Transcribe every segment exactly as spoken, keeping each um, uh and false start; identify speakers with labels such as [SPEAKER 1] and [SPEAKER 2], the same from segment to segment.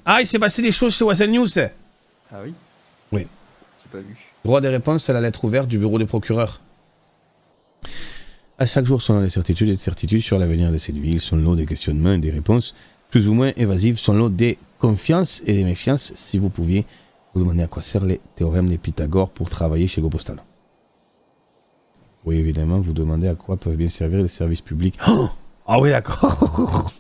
[SPEAKER 1] Ah, il s'est passé des choses chez Wassel News.
[SPEAKER 2] Ah oui?
[SPEAKER 1] Oui.
[SPEAKER 2] J'ai pas vu.
[SPEAKER 1] Droit des réponses à la lettre ouverte du bureau des procureurs. À chaque jour, son lot des certitudes et de certitudes sur l'avenir de cette ville, son lot des questionnements et des réponses plus ou moins évasives, son lot des confiances et des méfiances. Si vous pouviez vous demander à quoi servent les théorèmes des Pythagore pour travailler chez GoPostal. Oui, évidemment, vous demandez à quoi peuvent bien servir les services publics. Oh, ah oui, d'accord.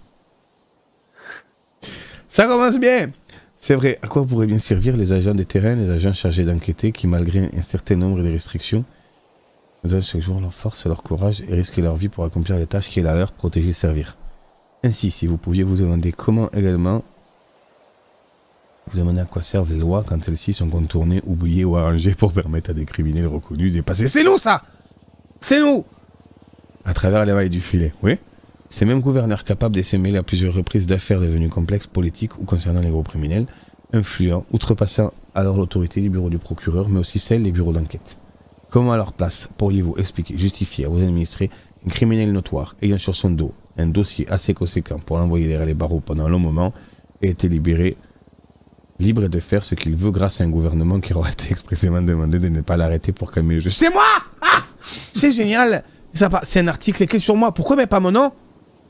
[SPEAKER 1] Ça commence bien. C'est vrai, à quoi pourraient bien servir les agents des terrains, les agents chargés d'enquêter qui, malgré un certain nombre de restrictions, donnent chaque jour leur force, leur courage et risquent leur vie pour accomplir les tâches qui est la leur, protéger et servir. Ainsi, si vous pouviez vous demander comment également vous demandez à quoi servent les lois quand celles-ci sont contournées, oubliées ou arrangées pour permettre à des criminels reconnus de passer. C'est nous ça! C'est nous! À travers les mailles du filet, oui. Ces mêmes gouverneurs capables de s'émêler à plusieurs reprises d'affaires devenues complexes, politiques ou concernant les gros criminels, influents, outrepassant alors l'autorité du bureau du procureur, mais aussi celle des bureaux d'enquête. Comment à leur place pourriez-vous expliquer, justifier à vos administrés un criminel notoire ayant sur son dos un dossier assez conséquent pour l'envoyer derrière les barreaux pendant un long moment et été libéré, libre de faire ce qu'il veut grâce à un gouvernement qui aurait été expressément demandé de ne pas l'arrêter pour calmer le jeu. C'est moi! Ah! C'est génial! C'est un article écrit sur moi. Pourquoi mais pas mon nom?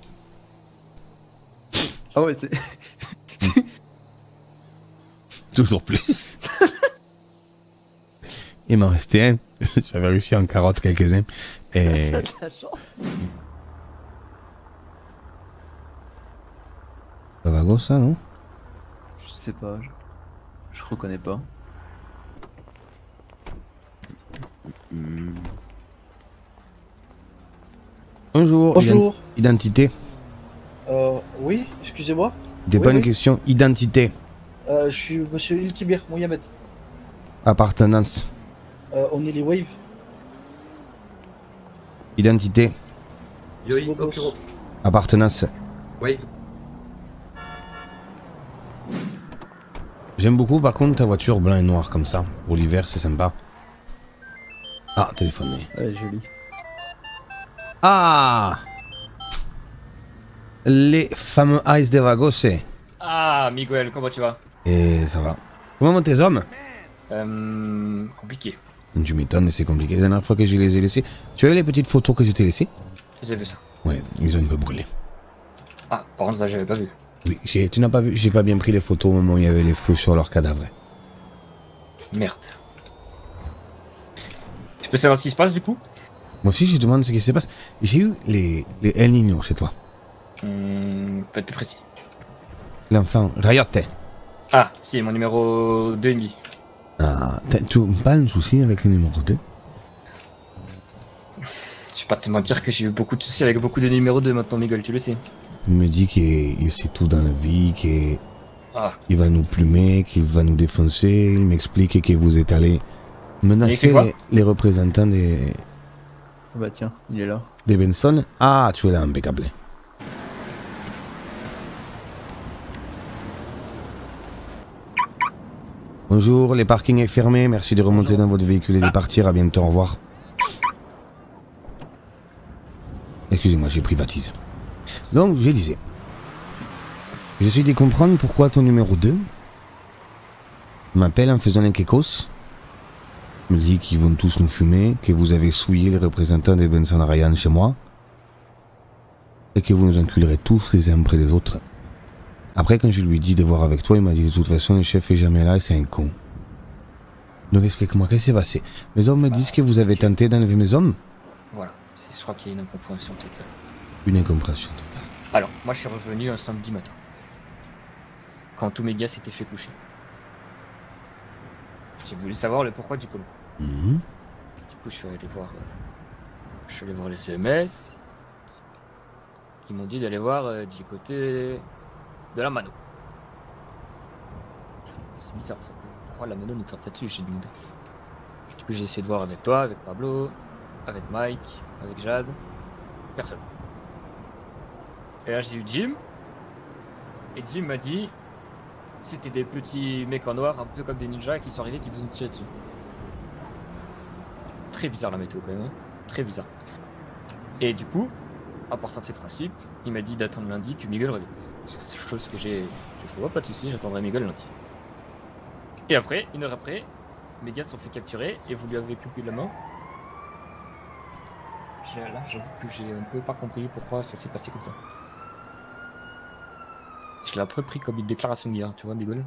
[SPEAKER 2] Ah ouais, c'est...
[SPEAKER 1] Toujours plus. Il m'en restait un. J'avais réussi en carotte quelques-uns. Et...
[SPEAKER 2] T'as de la chance.
[SPEAKER 1] Ça va gros ça, non?
[SPEAKER 2] Je sais pas, je... je reconnais pas. Hmm.
[SPEAKER 1] Bonjour.
[SPEAKER 3] Bonjour.
[SPEAKER 1] Ident identité.
[SPEAKER 3] Euh, oui, excusez-moi.
[SPEAKER 1] Des
[SPEAKER 3] oui,
[SPEAKER 1] bonnes
[SPEAKER 3] oui.
[SPEAKER 1] questions. Identité.
[SPEAKER 3] Euh, je suis monsieur Ilkibir Mohamed.
[SPEAKER 1] Appartenance.
[SPEAKER 3] Euh, on est les Waves.
[SPEAKER 1] Identité.
[SPEAKER 4] Yoi,
[SPEAKER 3] Bogos.
[SPEAKER 4] Okuro.
[SPEAKER 1] Appartenance.
[SPEAKER 4] Wave.
[SPEAKER 1] J'aime beaucoup par contre ta voiture blanc et noir comme ça. Pour l'hiver, c'est sympa. Ah, téléphoné.
[SPEAKER 2] Ouais, joli.
[SPEAKER 1] Ah! Les fameux Ice de Vagose.
[SPEAKER 5] Ah, Miguel, comment tu vas?
[SPEAKER 1] Et ça va. Comment vont tes hommes?
[SPEAKER 5] Euh... Compliqué.
[SPEAKER 1] Tu m'étonnes, c'est compliqué. La dernière fois que je les ai laissés, tu as vu les petites photos que je t'ai laissées?
[SPEAKER 5] J'ai vu ça.
[SPEAKER 1] Ouais, ils ont un peu brûlé.
[SPEAKER 5] Ah, par contre, ça, j'avais pas vu.
[SPEAKER 1] Oui, tu n'as pas vu? J'ai pas bien pris les photos au moment où il y avait les feux sur leurs cadavres.
[SPEAKER 5] Merde. Je peux savoir ce qui se passe du coup?
[SPEAKER 1] Moi aussi, je demande ce qui se passe. J'ai eu les, les El Niño chez toi.
[SPEAKER 5] Hum... Peut être plus précis.
[SPEAKER 1] L'enfant, Rayotte.
[SPEAKER 5] Ah, si, mon numéro deux et demi.
[SPEAKER 1] Ah, tu n'as pas un souci avec le numéro deux?
[SPEAKER 5] Je vais pas te mentir que j'ai eu beaucoup de soucis avec beaucoup de numéros deux maintenant, Miguel, tu le sais.
[SPEAKER 1] Il me dit qu'il sait tout dans la vie, qu'il
[SPEAKER 5] Ah.
[SPEAKER 1] va nous plumer, qu'il va nous défoncer. Il m'explique que vous êtes allé menacer les, les représentants des...
[SPEAKER 2] Ah bah tiens, il est là.
[SPEAKER 1] Des Benson. Ah, tu es là, impeccable. Bonjour, les parkings est fermé. Merci de remonter Bonjour. Dans votre véhicule et de partir. À bientôt, au revoir. Excusez-moi, j'ai privatisé. Donc, je disais. J'essaie de comprendre pourquoi ton numéro deux m'appelle en faisant un kékos. Me dit qu'ils vont tous nous fumer, que vous avez souillé les représentants des Benson Ryan chez moi, et que vous nous enculerez tous les uns après les autres. Après, quand je lui ai dit de voir avec toi, il m'a dit de toute façon, le chef est jamais là et c'est un con. Donc explique-moi, qu'est-ce qui s'est passé? Mes hommes me disent que vous avez tenté d'enlever mes hommes?
[SPEAKER 5] Voilà, je crois qu'il y a une incompréhension totale.
[SPEAKER 1] Une incompréhension totale.
[SPEAKER 5] Alors, moi je suis revenu un samedi matin, quand tous mes gars s'étaient fait coucher. J'ai voulu savoir le pourquoi du comment.
[SPEAKER 1] Mmh.
[SPEAKER 5] Du coup, je suis allé voir, euh, je suis allé voir les C M S. Ils m'ont dit d'aller voir euh, du côté de la Mano. C'est bizarre ça. Pourquoi la Mano nous taperait dessus, j'ai demandé. Du coup, j'ai essayé de voir avec toi, avec Pablo, avec Mike, avec Jade. Personne. Et là, j'ai eu Jim. Et Jim m'a dit c'était des petits mecs en noir, un peu comme des ninjas, qui sont arrivés, qui vous ont tiré dessus. Très bizarre la météo quand même, hein. Très bizarre. Et du coup, en partant de ces principes, il m'a dit d'attendre lundi que Miguel revienne. Chose que j'ai fait, oh, pas de soucis, j'attendrai Miguel lundi. Et après, une heure après, mes gars se sont fait capturer et vous lui avez coupé la main. Là, j'avoue que j'ai un peu pas compris pourquoi ça s'est passé comme ça. Je l'ai après pris comme une déclaration de guerre, tu vois, Miguel.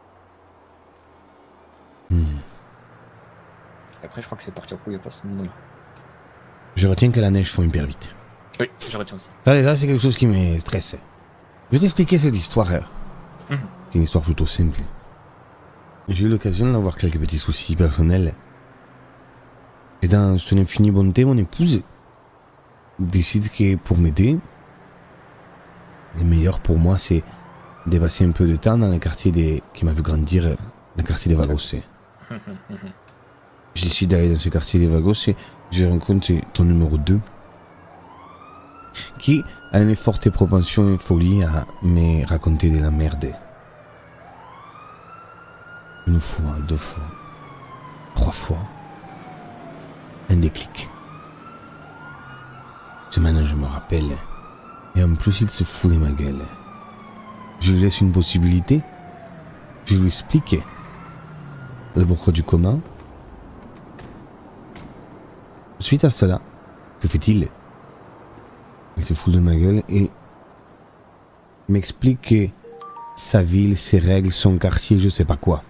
[SPEAKER 1] Hmm.
[SPEAKER 5] Après, je crois que c'est parti en couille à ce moment-là.
[SPEAKER 1] Je retiens que la neige fond hyper vite.
[SPEAKER 5] Oui, je retiens aussi.
[SPEAKER 1] Là, là c'est quelque chose qui me stresse. Je vais t'expliquer cette histoire. Hein.
[SPEAKER 5] Mmh.
[SPEAKER 1] C'est une histoire plutôt simple. J'ai eu l'occasion d'avoir quelques petits soucis personnels. Et dans son infinie bonté, mon épouse décide que pour m'aider, le meilleur pour moi, c'est de passer un peu de temps dans le quartier des... qui m'a vu grandir, le quartier des Vagos. Je décide d'aller dans ce quartier des Vagos et je rencontre ton numéro deux, qui a une forte propension et folie à me raconter de la merde. Une fois, deux fois, trois fois. Un déclic. Ce maintenant je me rappelle. Et en plus il se fout de ma gueule. Je lui laisse une possibilité. Je lui explique le pourquoi du comment. Suite à cela, que fait-il? Il se fout de ma gueule et m'explique que sa ville, ses règles, son quartier, je sais pas quoi.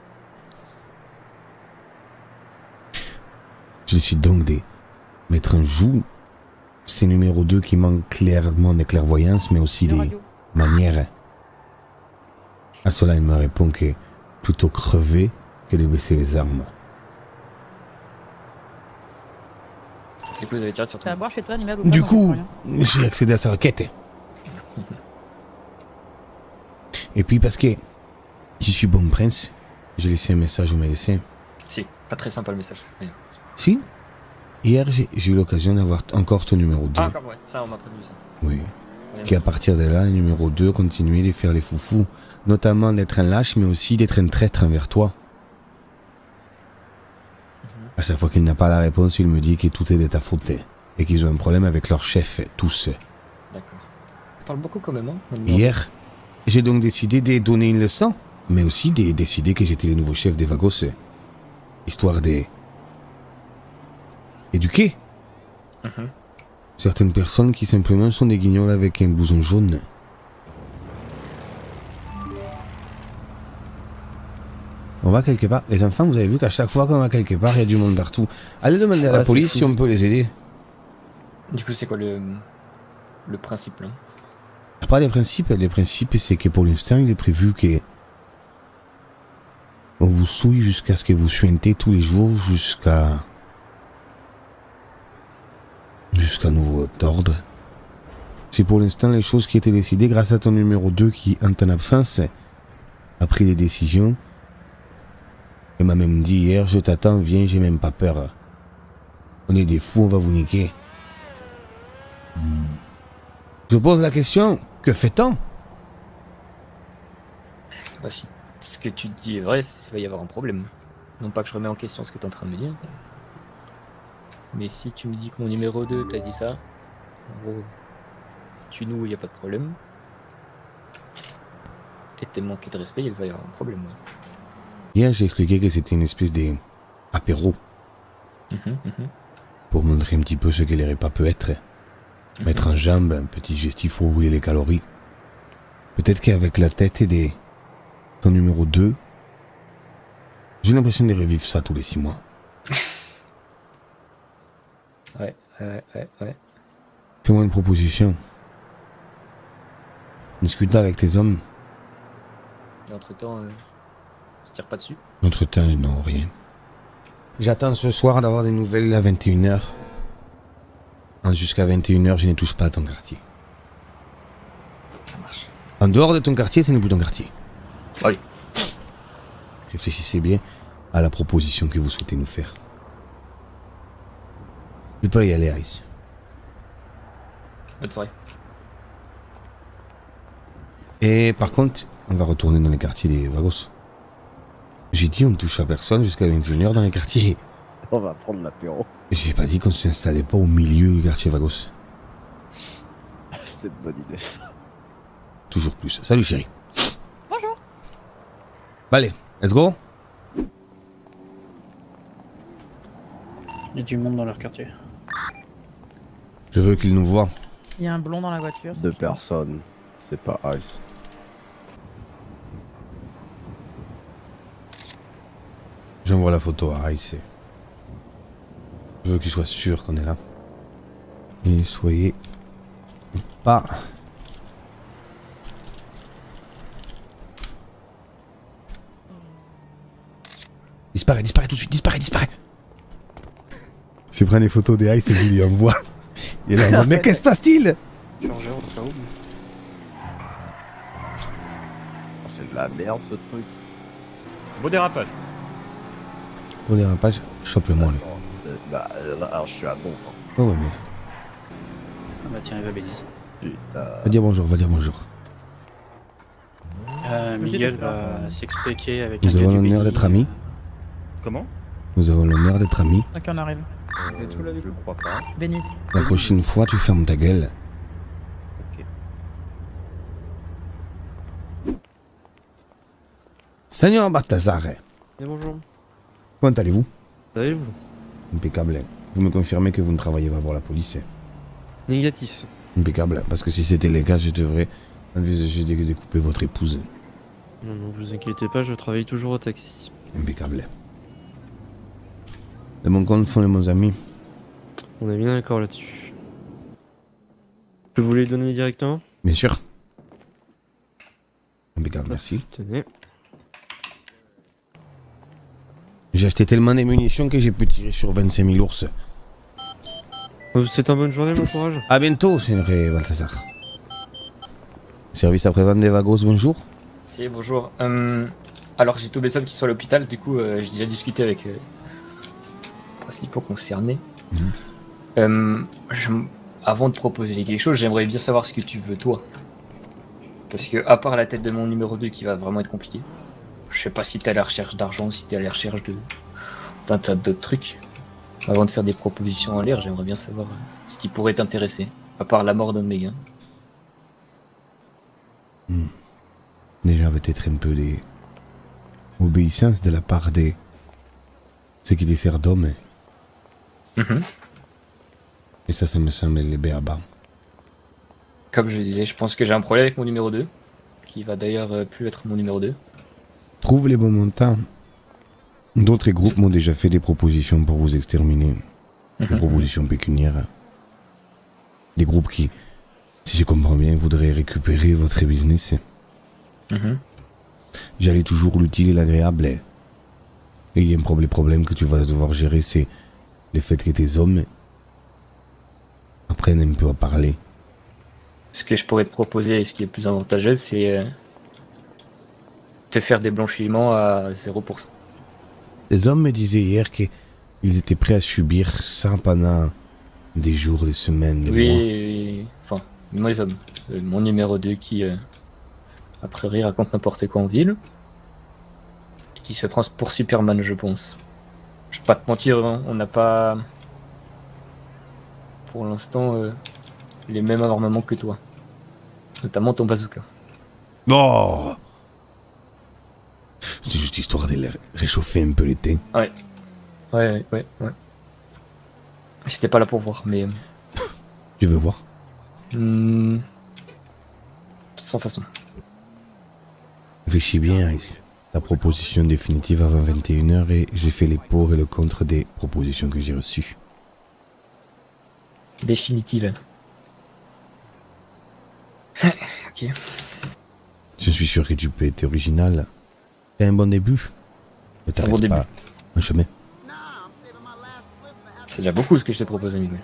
[SPEAKER 1] Je décide donc de mettre en joue ces numéros deux qui manquent clairement de clairvoyance, mais aussi des manières. À cela, il me répond que plutôt crever que de baisser les armes.
[SPEAKER 5] Du coup, vous avez tiré sur
[SPEAKER 4] Tu
[SPEAKER 5] toi.
[SPEAKER 4] vas boire chez toi, l'immeuble ou pas?
[SPEAKER 1] Du
[SPEAKER 4] Non,
[SPEAKER 1] coup,
[SPEAKER 4] c'est rien.
[SPEAKER 1] j'ai accédé à sa requête. Et puis parce que je suis bon prince, j'ai laissé un message au médecin.
[SPEAKER 5] Si, pas très sympa le message. Mais...
[SPEAKER 1] Si, hier j'ai eu l'occasion d'avoir encore ton numéro deux.
[SPEAKER 5] Ah, encore, ouais, ça, on m'a prévenu ça.
[SPEAKER 1] Oui.
[SPEAKER 5] Ouais,
[SPEAKER 1] Qui à partir de là, le numéro deux continuait de faire les foufous, notamment d'être un lâche, mais aussi d'être un traître envers toi.
[SPEAKER 5] Mhm.
[SPEAKER 1] À chaque fois qu'il n'a pas la réponse, il me dit que tout est de ta faute et qu'ils ont un problème avec leur chef, tous.
[SPEAKER 5] D'accord. On parle beaucoup quand même, hein. Même
[SPEAKER 1] Hier, j'ai donc décidé de donner une leçon, mais aussi de décider que j'étais le nouveau chef des Vagos, histoire de éduquer
[SPEAKER 5] Mhm.
[SPEAKER 1] certaines personnes qui simplement sont des guignols avec un blouson jaune. On va quelque part. Les enfants, vous avez vu qu'à chaque fois qu'on va quelque part, il y a du monde partout. Allez demander à la
[SPEAKER 2] Ouais, c'est
[SPEAKER 1] police
[SPEAKER 2] fou,
[SPEAKER 1] si on
[SPEAKER 2] ça.
[SPEAKER 1] peut les aider.
[SPEAKER 5] Du coup, c'est quoi le, le principe là?
[SPEAKER 1] Pas les principes. Les principes, c'est que pour l'instant, il est prévu que on vous souille jusqu'à ce que vous suintez tous les jours jusqu'à jusqu'à nouveau ordre. C'est pour l'instant les choses qui étaient décidées grâce à ton numéro deux qui, en ton absence, a pris des décisions. Il m'a même dit hier, je t'attends, viens, j'ai même pas peur. On est des fous, on va vous niquer. Hmm. Je pose la question, que fait-on?
[SPEAKER 5] Bah, si ce que tu dis est vrai, il va y avoir un problème. Non pas que je remets en question ce que tu es en train de me dire. Mais si tu me dis que mon numéro deux t'a dit ça, en gros, tu nous, il n'y a pas de problème. Et t'es manqué de respect, il va y avoir un problème. Ouais.
[SPEAKER 1] Hier, j'ai expliqué que c'était une espèce d'apéro
[SPEAKER 5] Mhm, mhm.
[SPEAKER 1] pour montrer un petit peu ce que les repas peut être. Mettre en jambe un petit gestif pour rouler les calories. Peut-être qu'avec la tête et des... ton numéro deux, j'ai l'impression de revivre ça tous les six mois.
[SPEAKER 5] Ouais, ouais, ouais, ouais.
[SPEAKER 1] Fais-moi une proposition. Discute avec tes hommes.
[SPEAKER 5] Et entre temps, euh, on se tire pas dessus.
[SPEAKER 1] Entre-temps, non, rien. J'attends ce soir d'avoir des nouvelles à vingt et une heures. Jusqu'à vingt et une heures, je ne touche pas à ton quartier.
[SPEAKER 5] Ça marche.
[SPEAKER 1] En dehors de ton quartier, ce n'est plus ton quartier.
[SPEAKER 5] Oui.
[SPEAKER 1] Réfléchissez bien à la proposition que vous souhaitez nous faire. Tu peux y aller, Ice.
[SPEAKER 5] Bonne soirée.
[SPEAKER 1] Et par contre, on va retourner dans les quartiers des Vagos. J'ai dit on ne touche à personne jusqu'à vingt et une heures dans les quartiers.
[SPEAKER 6] On va prendre l'apéro.
[SPEAKER 1] J'ai pas dit qu'on ne s'installait pas au milieu du quartier Vagos.
[SPEAKER 4] c'est une bonne idée ça.
[SPEAKER 1] Toujours plus. Salut chérie.
[SPEAKER 6] Bonjour.
[SPEAKER 1] Bah, allez, let's go.
[SPEAKER 3] Il y a du monde dans leur quartier.
[SPEAKER 1] Je veux qu'ils nous voient.
[SPEAKER 6] Il y a un blond dans la voiture.
[SPEAKER 4] Deux personnes, c'est pas Ice.
[SPEAKER 1] J'envoie la photo à Ice. Je veux qu'il soit sûr qu'on est là. Et soyez pas... Disparaît, disparaît tout de suite, disparaît, disparaît. Je prends les photos des Ice et je lui envoie. Il est là en mode, mais qu'est-ce qui se passe-t-il?
[SPEAKER 3] Chargé au cas où.
[SPEAKER 4] C'est de la merde ce truc.
[SPEAKER 7] Beau dérapage.
[SPEAKER 1] Pour les rapages, chope-le-moi lui.
[SPEAKER 4] Euh, Bah là, alors je suis à bon enfin.
[SPEAKER 1] Oh ouais mais...
[SPEAKER 3] Ah bah tiens, il va bénir.
[SPEAKER 4] Putain.
[SPEAKER 1] Va dire bonjour, va dire bonjour.
[SPEAKER 3] Euh,
[SPEAKER 6] Petite
[SPEAKER 3] Miguel
[SPEAKER 6] expérience,
[SPEAKER 3] va
[SPEAKER 6] ouais.
[SPEAKER 3] s'expliquer avec
[SPEAKER 1] Nous
[SPEAKER 3] un gars
[SPEAKER 1] avons
[SPEAKER 3] du
[SPEAKER 1] l'honneur
[SPEAKER 3] pays.
[SPEAKER 1] d'être amis.
[SPEAKER 7] Comment?
[SPEAKER 1] Nous avons l'honneur d'être amis.
[SPEAKER 6] Ok, on arrive.
[SPEAKER 7] Vous êtes tout là, je crois pas.
[SPEAKER 6] Bénise.
[SPEAKER 1] La prochaine fois, tu fermes ta gueule.
[SPEAKER 7] Ok.
[SPEAKER 1] Seigneur Balthazar,
[SPEAKER 8] Et bonjour.
[SPEAKER 1] comment allez-vous?
[SPEAKER 8] Ça va et vous?
[SPEAKER 1] Impeccable. Vous me confirmez que vous ne travaillez pas pour la police?
[SPEAKER 8] Négatif.
[SPEAKER 1] Impeccable. Parce que si c'était le cas, je devrais envisager de découper votre épouse.
[SPEAKER 8] Non, non, vous inquiétez pas, je travaille toujours au taxi.
[SPEAKER 1] Impeccable. De mon compte font les bons amis.
[SPEAKER 8] On est bien d'accord là-dessus. Je peux vous les donner directement?
[SPEAKER 1] Bien sûr. Impeccable, merci.
[SPEAKER 8] Tenez.
[SPEAKER 1] J'ai acheté tellement de munitions que j'ai pu tirer sur vingt-cinq mille ours.
[SPEAKER 8] Euh, C'est une bonne journée, mon courage.
[SPEAKER 1] A bientôt, Seigneur Balthazar. Service après-vente des Vagos, bonjour.
[SPEAKER 5] Si, bonjour. Euh, alors, j'ai tous les hommes qui sont à l'hôpital, du coup, euh, j'ai déjà discuté avec euh, les principaux concernés.
[SPEAKER 1] Mhm.
[SPEAKER 5] Euh, je- avant de proposer quelque chose, j'aimerais bien savoir ce que tu veux, toi. Parce que, à part la tête de mon numéro deux qui va vraiment être compliqué, je sais pas si t'es à la recherche d'argent, si t'es à la recherche de d'un tas d'autres trucs. Avant de faire des propositions en l'air, j'aimerais bien savoir euh, ce qui pourrait t'intéresser, à part la mort d'un de mes gars.
[SPEAKER 1] Déjà peut-être un peu des obéissances de la part des ceux qui desservent d'hommes.
[SPEAKER 5] Mhm.
[SPEAKER 1] Et ça, ça me semble les béabas.
[SPEAKER 5] Comme je disais, je pense que j'ai un problème avec mon numéro deux, qui va d'ailleurs euh, plus être mon numéro deux.
[SPEAKER 1] Trouve les bons montants. D'autres groupes m'ont déjà fait des propositions pour vous exterminer. Des
[SPEAKER 5] Mhm.
[SPEAKER 1] propositions pécuniaires. Des groupes qui, si je comprends bien, voudraient récupérer votre business.
[SPEAKER 5] Mhm.
[SPEAKER 1] J'allais toujours l'utile et l'agréable. Et il y a un problème, problème que tu vas devoir gérer, c'est le fait que tes hommes apprennent un peu à parler.
[SPEAKER 5] Ce que je pourrais te proposer, et ce qui est plus avantageux, c'est euh, te faire des blanchiments à zéro pour cent.
[SPEAKER 1] Les hommes me disaient hier qu'ils étaient prêts à subir ça pendant des jours, des semaines, des
[SPEAKER 5] Oui,
[SPEAKER 1] mois.
[SPEAKER 5] oui, enfin, mes hommes. Euh, mon numéro deux qui, euh, a priori, raconte n'importe quoi en ville. Et qui se prend pour Superman, je pense. Je vais pas te mentir, hein, on n'a pas, pour l'instant, euh, les mêmes armements que toi. Notamment ton bazooka.
[SPEAKER 1] Oh, c'était juste histoire de les réchauffer un peu l'été.
[SPEAKER 5] Ouais, ouais, ouais, ouais. J'étais pas là pour voir, mais...
[SPEAKER 1] Tu veux voir?
[SPEAKER 5] hmm, sans façon.
[SPEAKER 1] Réfléchis bien, Ice. La proposition définitive avant vingt et une heures et j'ai fait les pour et le contre des propositions que j'ai reçues.
[SPEAKER 5] Définitive. Ok.
[SPEAKER 1] Je suis sûr que tu peux être original. C'est un bon début. Ne
[SPEAKER 5] C'est un bon
[SPEAKER 1] t'arrête pas un chemin.
[SPEAKER 5] C'est déjà beaucoup ce que je t'ai proposé, Miguel.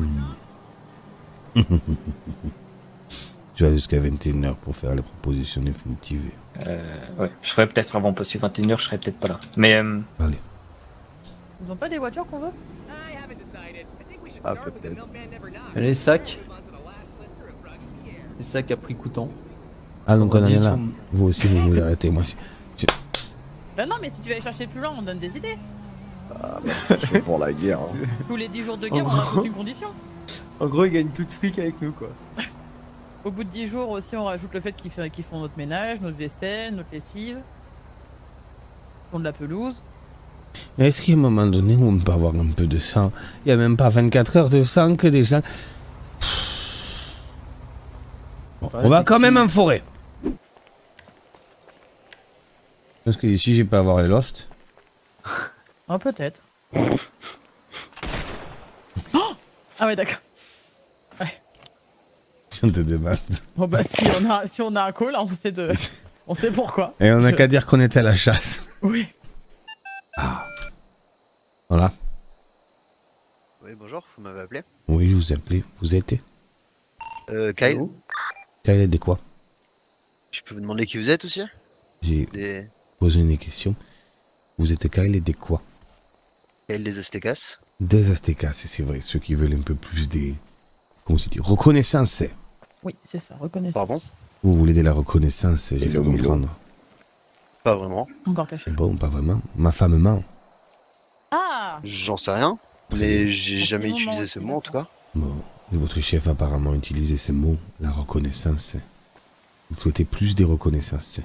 [SPEAKER 1] Tu as jusqu'à vingt et une heures pour faire la proposition définitive.
[SPEAKER 5] Euh, ouais, je ferais peut-être avant, parce que vingt et une heures, je serais peut-être pas là. Mais, euh,
[SPEAKER 1] Allez.
[SPEAKER 6] Ils ont pas des voitures qu'on veut?
[SPEAKER 4] Ah peut-être.
[SPEAKER 2] Les sacs. Les sacs à prix coûtant.
[SPEAKER 1] Ah donc on en est
[SPEAKER 2] dix
[SPEAKER 1] là.
[SPEAKER 2] sont-
[SPEAKER 1] Vous aussi vous voulez arrêter moi. je-
[SPEAKER 6] Ben non, mais si tu vas aller chercher plus loin, on donne des idées.
[SPEAKER 4] Je suis pour la guerre. Hein.
[SPEAKER 6] Tous les dix jours de
[SPEAKER 2] En
[SPEAKER 6] guerre, on a
[SPEAKER 2] gros.
[SPEAKER 6] toute une condition.
[SPEAKER 2] En gros, ils gagnent plus de fric avec nous, quoi.
[SPEAKER 6] Au bout de dix jours aussi, on rajoute le fait qu'ils fa- qu'ils font notre ménage, notre vaisselle, notre lessive. Ils font de la pelouse.
[SPEAKER 1] Est-ce qu'à un moment donné, on peut avoir un peu de sang? Il n'y a même pas vingt-quatre heures de sang que des gens... Bon,
[SPEAKER 2] Ouais,
[SPEAKER 1] on va
[SPEAKER 2] c'est
[SPEAKER 1] quand
[SPEAKER 2] que
[SPEAKER 1] même
[SPEAKER 2] si-
[SPEAKER 1] en forêt. Parce que ici, j'ai pas avoir les lost.
[SPEAKER 6] Oh, peut-être. Oh ah ouais, d'accord.
[SPEAKER 1] Si on te demande.
[SPEAKER 6] Bon bah si on a, si on a un call, on sait de... On sait pourquoi.
[SPEAKER 1] Et on n'a
[SPEAKER 6] Je-
[SPEAKER 1] qu'à dire qu'on était à la chasse.
[SPEAKER 6] Oui.
[SPEAKER 1] Voilà.
[SPEAKER 9] Oui, bonjour, vous m'avez appelé.
[SPEAKER 1] Oui, je vous ai appelé. Vous êtes
[SPEAKER 9] Euh, Kyle,
[SPEAKER 1] Kyle est de quoi?
[SPEAKER 9] je peux vous demander qui vous êtes aussi?
[SPEAKER 1] J'ai
[SPEAKER 9] Des...
[SPEAKER 1] posé une question. Vous êtes Kyle et de quoi?
[SPEAKER 9] Kyle des Aztecas.
[SPEAKER 1] Des Aztecas, c'est vrai. Ceux qui veulent un peu plus des... Comment c'est dit? Reconnaissance.
[SPEAKER 6] Oui, c'est ça, reconnaissance.
[SPEAKER 9] Pardon?
[SPEAKER 1] Vous voulez de la reconnaissance, j'ai pu
[SPEAKER 4] Milo, Milo.
[SPEAKER 1] comprendre.
[SPEAKER 9] Pas vraiment.
[SPEAKER 6] Encore caché.
[SPEAKER 1] Bon, pas vraiment. Ma femme ment.
[SPEAKER 6] Ah
[SPEAKER 9] J'en sais rien. Mais j'ai
[SPEAKER 6] Bon,
[SPEAKER 9] jamais
[SPEAKER 6] sinon,
[SPEAKER 9] utilisé
[SPEAKER 6] non,
[SPEAKER 9] ce
[SPEAKER 6] aussi,
[SPEAKER 9] mot en tout cas.
[SPEAKER 1] Bon, et votre chef a apparemment utilisé ce mot, la reconnaissance. Vous souhaitez plus de reconnaissance.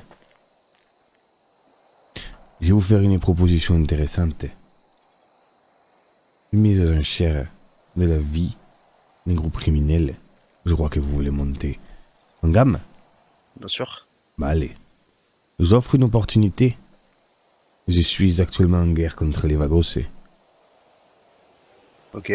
[SPEAKER 1] Je vais vous faire une proposition intéressante. Une mise en chair de la vie d'un groupe criminel. Je crois que vous voulez monter en gamme.
[SPEAKER 9] Bien sûr.
[SPEAKER 1] Bah allez. Je vous offre une opportunité. Je suis actuellement en guerre contre les Vagos.
[SPEAKER 9] Ok.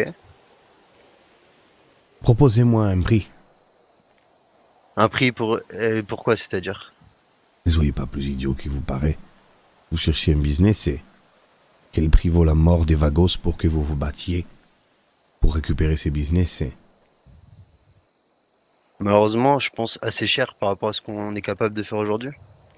[SPEAKER 1] Proposez-moi un prix.
[SPEAKER 9] Un prix pour... euh, pourquoi c'est-à-dire?
[SPEAKER 1] Ne soyez pas plus idiot qu'il vous paraît. Vous cherchez un business et... Quel prix vaut la mort des Vagos pour que vous vous battiez pour récupérer ces business?
[SPEAKER 9] Malheureusement, je pense assez cher par rapport à ce qu'on est capable de faire aujourd'hui.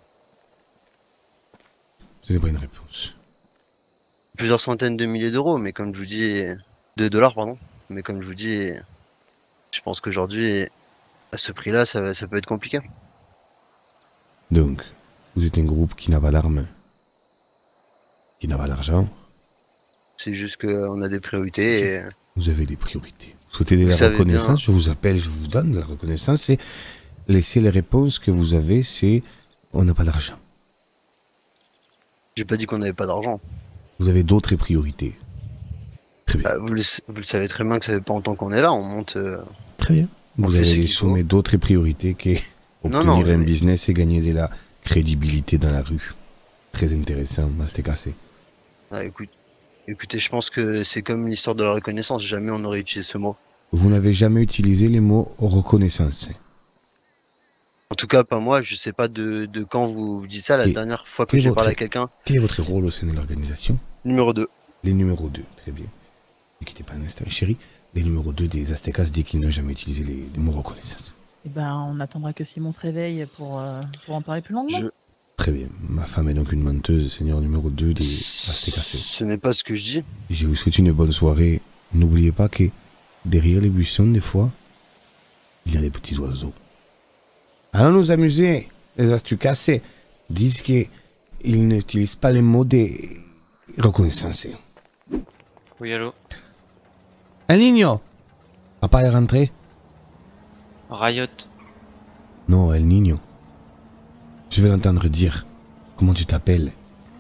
[SPEAKER 1] Ce n'est pas une réponse.
[SPEAKER 9] Plusieurs centaines de milliers d'euros, mais comme je vous dis... De dollars, pardon. Mais comme je vous dis... Je pense qu'aujourd'hui, à ce prix-là, ça, va- ça peut être compliqué.
[SPEAKER 1] Donc, vous êtes un groupe qui n'a pas d'armes, qui n'a pas d'argent.
[SPEAKER 9] C'est juste qu'on a des priorités et...
[SPEAKER 1] Vous avez des priorités. Vous souhaitez de
[SPEAKER 9] Vous
[SPEAKER 1] la
[SPEAKER 9] savez
[SPEAKER 1] reconnaissance,
[SPEAKER 9] bien.
[SPEAKER 1] je vous appelle, je vous donne de la reconnaissance et laissez les réponses que vous avez, c'est on n'a pas d'argent.
[SPEAKER 9] J'ai pas dit qu'on n'avait pas d'argent.
[SPEAKER 1] Vous avez d'autres priorités. Très bien.
[SPEAKER 9] Bah, vous, le, vous le savez très bien que ça fait pas longtemps qu'on est là, on monte... euh,
[SPEAKER 1] Très bien.
[SPEAKER 9] on
[SPEAKER 1] Vous
[SPEAKER 9] fait ce
[SPEAKER 1] avez
[SPEAKER 9] qu'il
[SPEAKER 1] soumis d'autres priorités que
[SPEAKER 9] Non,
[SPEAKER 1] obtenir
[SPEAKER 9] non,
[SPEAKER 1] un
[SPEAKER 9] mais-
[SPEAKER 1] business et gagner de la crédibilité dans la rue. Très intéressant, c'était cassé.
[SPEAKER 9] ah, écoute, écoutez, je pense que c'est comme l'histoire de la reconnaissance, jamais on aurait utilisé ce mot.
[SPEAKER 1] Vous n'avez jamais utilisé les mots reconnaissance.
[SPEAKER 9] En tout cas, pas moi, je sais pas de, de quand vous dites ça, la
[SPEAKER 1] Et
[SPEAKER 9] dernière fois que
[SPEAKER 1] quel est
[SPEAKER 9] j'ai
[SPEAKER 1] votre-
[SPEAKER 9] parlé à quelqu'un.
[SPEAKER 1] Quel est votre rôle au sein de l'organisation?
[SPEAKER 9] Numéro deux.
[SPEAKER 1] Les numéros deux, très bien. Ne quittez pas un instant, chérie. Les numéros deux des Aztecas disent qu'ils n'ont jamais utilisé les, les mots reconnaissance.
[SPEAKER 6] Eh ben, on attendra que Simon se réveille pour, euh, pour en parler plus longuement.
[SPEAKER 9] Je...
[SPEAKER 1] Très bien. Ma femme est donc une menteuse, seigneur numéro deux des Aztecas.
[SPEAKER 9] Ce n'est pas ce que je dis.
[SPEAKER 1] Je vous souhaite une bonne soirée. N'oubliez pas que derrière les buissons, des fois, il y a des petits oiseaux. Allons nous amuser. Les Aztecas disent qu'ils n'utilisent pas les mots de reconnaissance.
[SPEAKER 3] Oui, allô?
[SPEAKER 1] El Niño. Papa est rentré?
[SPEAKER 3] Riot.
[SPEAKER 1] Non, El Niño. Je vais l'entendre dire. Comment tu t'appelles?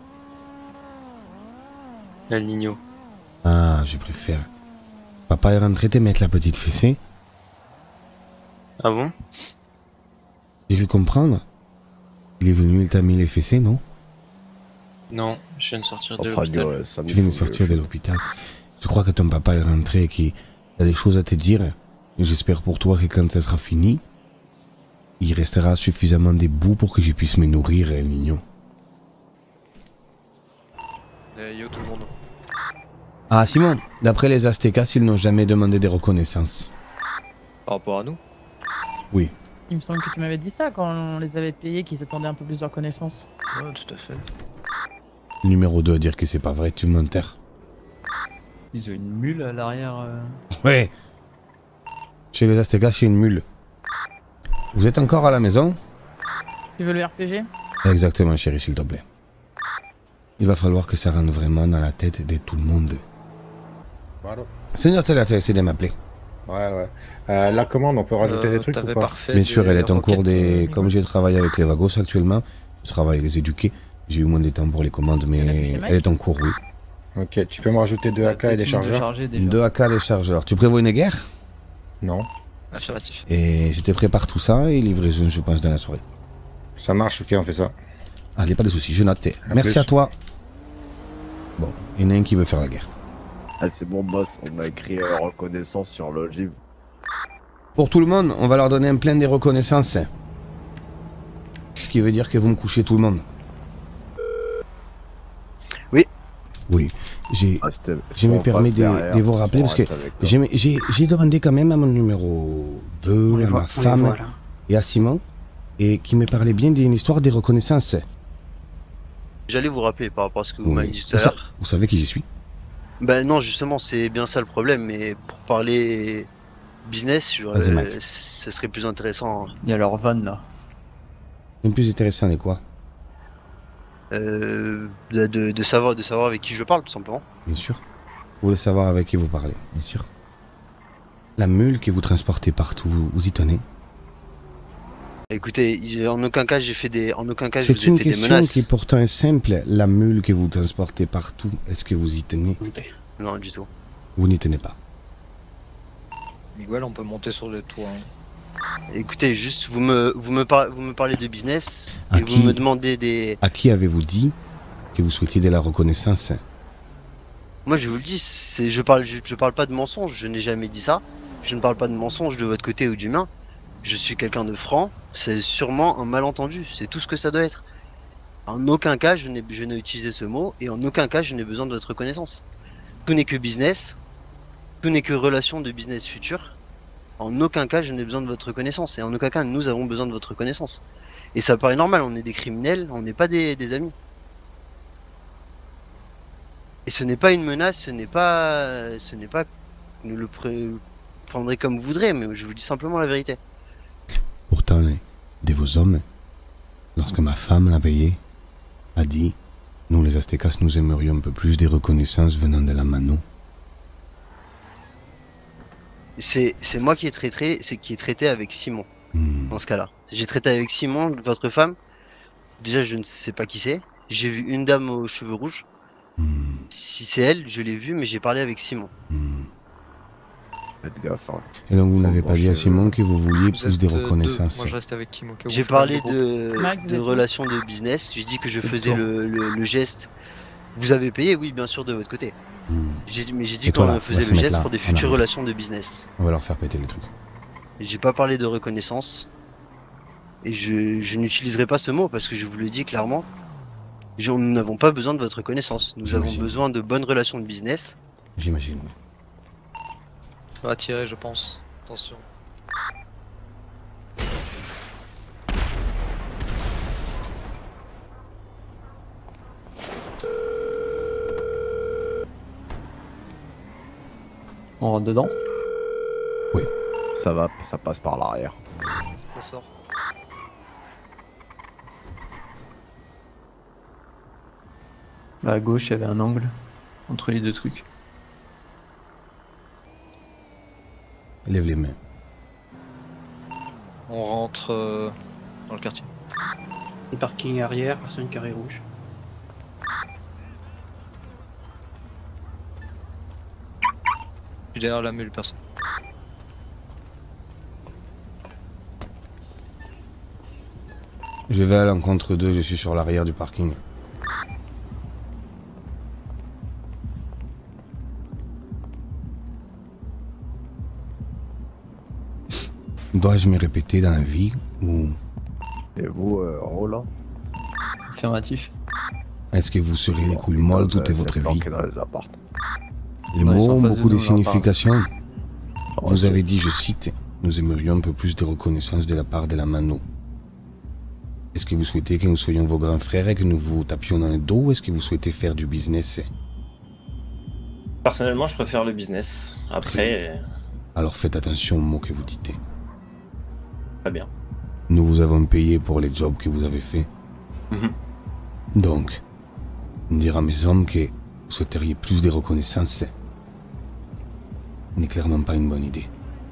[SPEAKER 3] El Niño.
[SPEAKER 1] Ah, je préfère. Papa est rentré te mettre la petite fessée.
[SPEAKER 3] Ah bon?
[SPEAKER 1] J'ai cru comprendre. Il est venu, il t'a mis les fessées, non?
[SPEAKER 3] Non, je viens de sortir de
[SPEAKER 4] Enfin,
[SPEAKER 3] l'hôpital.
[SPEAKER 4] ouais, ça me
[SPEAKER 1] Tu viens de
[SPEAKER 4] fout,
[SPEAKER 1] sortir
[SPEAKER 4] euh,
[SPEAKER 1] de l'hôpital. Je crois que ton papa est rentré et qu'il a des choses à te dire. Et j'espère pour toi que quand ça sera fini, il restera suffisamment debout pour que je puisse me nourrir, El Niño.
[SPEAKER 10] Eh, yo tout le monde.
[SPEAKER 1] Ah, Simon, d'après les Aztecas, ils n'ont jamais demandé de reconnaissance.
[SPEAKER 10] Par rapport à nous?
[SPEAKER 1] Oui.
[SPEAKER 6] Il me semble que tu m'avais dit ça quand on les avait payés, qu'ils attendaient un peu plus de reconnaissance.
[SPEAKER 10] Ouais, tout à fait.
[SPEAKER 1] Numéro deux à dire que c'est pas vrai, tu m'enterres.
[SPEAKER 2] Ils ont une mule à l'arrière. euh.
[SPEAKER 1] Ouais. Chez les Aztecas, il y a une mule. Vous êtes encore à la maison?
[SPEAKER 6] Tu veux le R P G?
[SPEAKER 1] Exactement, chérie, s'il te plaît. Il va falloir que ça rentre vraiment dans la tête de tout le monde. Seigneur Tela, tu as essayé de m'appeler.
[SPEAKER 11] Ouais, ouais. Euh, la commande, on peut rajouter
[SPEAKER 10] Euh,
[SPEAKER 11] des trucs ou
[SPEAKER 10] t'avais
[SPEAKER 11] pas
[SPEAKER 10] parfait
[SPEAKER 1] Bien sûr,
[SPEAKER 10] des-
[SPEAKER 1] elle est
[SPEAKER 10] des
[SPEAKER 1] en cours
[SPEAKER 10] roquettes,
[SPEAKER 1] des...
[SPEAKER 10] euh,
[SPEAKER 1] Comme j'ai travaillé avec les Vagos actuellement, je travaille les éduquer. J'ai eu moins de temps pour les commandes, mais elle est en cours, oui.
[SPEAKER 11] Ok, tu peux me rajouter deux A K et des chargeurs?
[SPEAKER 1] Deux A K, des chargeurs. Tu prévois une guerre?
[SPEAKER 11] Non.
[SPEAKER 10] Affirmatif.
[SPEAKER 1] Et je te prépare tout ça et livraison, je pense, dans la soirée.
[SPEAKER 11] Ça marche, ok, on fait ça.
[SPEAKER 1] Allez, pas de soucis, je note.
[SPEAKER 11] À
[SPEAKER 1] Merci
[SPEAKER 11] plus.
[SPEAKER 1] à toi. Bon, il y en a un qui veut faire la guerre.
[SPEAKER 4] Ah, c'est bon, boss, on a écrit euh, reconnaissance sur l'ogive.
[SPEAKER 1] Pour tout le monde, on va leur donner un plein des reconnaissances. Ce qui veut dire que vous me couchez tout le monde.
[SPEAKER 9] Oui.
[SPEAKER 1] Oui. J'ai,
[SPEAKER 4] Ah, c'était-
[SPEAKER 1] je
[SPEAKER 4] si
[SPEAKER 1] me
[SPEAKER 4] on
[SPEAKER 1] permets
[SPEAKER 4] passe
[SPEAKER 1] de,
[SPEAKER 4] derrière,
[SPEAKER 1] de vous rappeler
[SPEAKER 4] si on
[SPEAKER 1] parce que
[SPEAKER 4] reste avec toi.
[SPEAKER 1] j'ai, j'ai, j'ai demandé quand même à mon numéro deux,
[SPEAKER 12] les
[SPEAKER 1] à
[SPEAKER 12] voit-
[SPEAKER 1] ma
[SPEAKER 12] on les
[SPEAKER 1] femme
[SPEAKER 12] voit, là.
[SPEAKER 1] et à Simon, et qui me parlait bien d'une histoire des reconnaissances.
[SPEAKER 9] J'allais vous rappeler par rapport à ce que vous
[SPEAKER 1] Oui.
[SPEAKER 9] m'avez dit tout
[SPEAKER 1] Vous,
[SPEAKER 9] à
[SPEAKER 1] sa-
[SPEAKER 9] l'heure.
[SPEAKER 1] vous savez qui je suis?
[SPEAKER 9] Bah non, justement, c'est bien ça le problème, mais pour parler business, je-
[SPEAKER 1] Vas-y, Mike.
[SPEAKER 9] euh, ça serait plus intéressant.
[SPEAKER 2] Il y a leur van là.
[SPEAKER 1] Le plus intéressant est quoi?
[SPEAKER 9] euh, de, de- de savoir, de savoir avec qui je parle, tout simplement.
[SPEAKER 1] Bien sûr. Vous voulez savoir avec qui vous parlez, bien sûr. La mule que vous transportez partout, vous, vous y tenez?
[SPEAKER 9] Écoutez, il- en aucun cas j'ai fait des, en aucun cas je vous
[SPEAKER 1] C'est
[SPEAKER 9] ai
[SPEAKER 1] une
[SPEAKER 9] fait des
[SPEAKER 1] question
[SPEAKER 9] menaces.
[SPEAKER 1] qui pourtant est simple. La mule que vous transportez partout, est-ce que vous y tenez?
[SPEAKER 9] Non, du tout.
[SPEAKER 1] Vous n'y tenez pas.
[SPEAKER 10] Miguel, on peut monter sur le toit. hein.
[SPEAKER 9] Écoutez, juste vous me, vous me, par- vous me parlez de business
[SPEAKER 1] À
[SPEAKER 9] et
[SPEAKER 1] qui
[SPEAKER 9] vous me demandez des.
[SPEAKER 1] À qui avez-vous dit que vous souhaitiez de la reconnaissance?
[SPEAKER 9] Moi je vous le dis, c'est, je parle, je, je parle pas de mensonges. Je n'ai jamais dit ça. Je ne parle pas de mensonges de votre côté ou du mien. Je suis quelqu'un de franc. C'est sûrement un malentendu. C'est tout ce que ça doit être. En aucun cas je n'ai, je n'ai utilisé ce mot et en aucun cas je n'ai besoin de votre reconnaissance. Tout n'est que business. Tout n'est que relation de business future. En aucun cas je n'ai besoin de votre reconnaissance et en aucun cas nous avons besoin de votre reconnaissance. Et ça paraît normal, on est des criminels, on n'est pas des, des amis. Et ce n'est pas une menace, ce n'est pas, ce n'est pas, vous le pre- prendrez comme vous voudrez, mais je vous dis simplement la vérité.
[SPEAKER 1] Pourtant, les- de vos hommes, lorsque ma femme l'a payé, a dit, nous les Aztécas, nous aimerions un peu plus des reconnaissances venant de la mano.
[SPEAKER 9] C'est, c'est moi qui ai traité, c'est qui ai traité avec Simon,
[SPEAKER 1] Hmm.
[SPEAKER 9] dans ce cas-là. J'ai traité avec Simon, votre femme. Déjà, je ne sais pas qui c'est. J'ai vu une dame aux cheveux rouges. Si c'est elle, je l'ai vue, mais j'ai parlé avec Simon.
[SPEAKER 4] Faites gaffe, hein.
[SPEAKER 1] Et donc vous n'avez
[SPEAKER 4] Faut
[SPEAKER 1] pas dit à
[SPEAKER 4] brancher,
[SPEAKER 1] Simon que vous vouliez
[SPEAKER 10] Vous
[SPEAKER 1] plus
[SPEAKER 10] êtes,
[SPEAKER 1] des
[SPEAKER 10] euh, deux.
[SPEAKER 1] reconnaissances.
[SPEAKER 10] Moi je reste avec Kim au cas où
[SPEAKER 9] J'ai
[SPEAKER 10] vous faites
[SPEAKER 9] parlé
[SPEAKER 10] le groupe.
[SPEAKER 9] de,
[SPEAKER 6] Mike, vous
[SPEAKER 9] de
[SPEAKER 6] êtes où
[SPEAKER 9] relations de business. J'ai dit que je
[SPEAKER 1] C'est
[SPEAKER 9] faisais
[SPEAKER 1] toi.
[SPEAKER 9] le, le- le geste. Vous avez payé, oui, bien sûr, de votre côté.
[SPEAKER 1] Hmm.
[SPEAKER 9] J'ai dit, mais j'ai dit
[SPEAKER 1] Et toi,
[SPEAKER 9] qu'on
[SPEAKER 1] là, on
[SPEAKER 9] faisait
[SPEAKER 1] va se
[SPEAKER 9] le
[SPEAKER 1] mettre
[SPEAKER 9] geste
[SPEAKER 1] là,
[SPEAKER 9] pour des
[SPEAKER 1] en
[SPEAKER 9] futures
[SPEAKER 1] arrière.
[SPEAKER 9] relations de business.
[SPEAKER 1] On va leur faire péter les trucs.
[SPEAKER 9] J'ai pas parlé de reconnaissance. Et je, je n'utiliserai pas ce mot parce que je vous le dis clairement. Je- nous n'avons pas besoin de votre reconnaissance. Nous avons
[SPEAKER 1] J'imagine.
[SPEAKER 9] besoin de bonnes relations de business.
[SPEAKER 1] J'imagine. oui.
[SPEAKER 10] Ça va tirer, je pense. Attention.
[SPEAKER 2] On rentre dedans.
[SPEAKER 4] Ça va, ça passe par l'arrière.
[SPEAKER 10] Ça sort.
[SPEAKER 2] Là à gauche, il y avait un angle entre les deux trucs.
[SPEAKER 1] Lève les mains.
[SPEAKER 10] On rentre euh, dans le quartier.
[SPEAKER 12] Les parkings arrière, personne carré rouge.
[SPEAKER 10] Je suis derrière la mule, personne.
[SPEAKER 1] Je vais à l'encontre d'eux, je suis sur l'arrière du parking. Dois-je me répéter dans la vie ou
[SPEAKER 4] Et vous, euh, Roland?
[SPEAKER 2] Affirmatif.
[SPEAKER 1] est-ce que vous serez les couilles molles toute
[SPEAKER 4] Euh,
[SPEAKER 1] votre
[SPEAKER 4] c'est
[SPEAKER 1] vie?
[SPEAKER 4] planqué dans les apparts.
[SPEAKER 1] Les
[SPEAKER 2] Non, ils sont en
[SPEAKER 1] mots ont
[SPEAKER 2] face de
[SPEAKER 1] beaucoup de
[SPEAKER 2] nous, on en parle.
[SPEAKER 1] significations.
[SPEAKER 4] Oh,
[SPEAKER 1] Vous
[SPEAKER 4] c'est-
[SPEAKER 1] avez dit, je cite, nous aimerions un peu plus de reconnaissance de la part de la mano. Est-ce que vous souhaitez que nous soyons vos grands frères et que nous vous tapions dans le dos ou est-ce que vous souhaitez faire du business?
[SPEAKER 13] Personnellement, je préfère le business. Après, euh,
[SPEAKER 1] Alors faites attention aux mots que vous dites.
[SPEAKER 13] très bien.
[SPEAKER 1] Nous vous avons payé pour les jobs que vous avez faits.
[SPEAKER 13] Mhm.
[SPEAKER 1] Donc, dire à mes hommes que vous souhaiteriez plus de reconnaissance n'est clairement pas une bonne idée.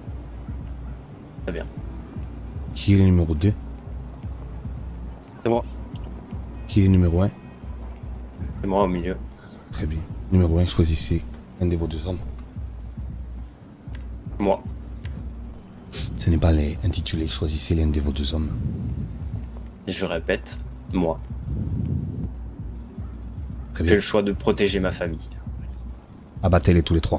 [SPEAKER 13] Très bien.
[SPEAKER 1] Qui est le numéro deux?
[SPEAKER 9] C'est moi.
[SPEAKER 1] Qui est le numéro un?
[SPEAKER 13] C'est moi au milieu.
[SPEAKER 1] Très bien. Numéro un, choisissez un de vos deux hommes.
[SPEAKER 13] Moi.
[SPEAKER 1] Ce n'est pas les intitulés, choisissez l'un de vos deux hommes.
[SPEAKER 13] Et je répète, moi.
[SPEAKER 1] Très
[SPEAKER 13] J'ai
[SPEAKER 1] bien.
[SPEAKER 13] le choix de protéger ma famille.
[SPEAKER 1] Abattez-les tous les trois.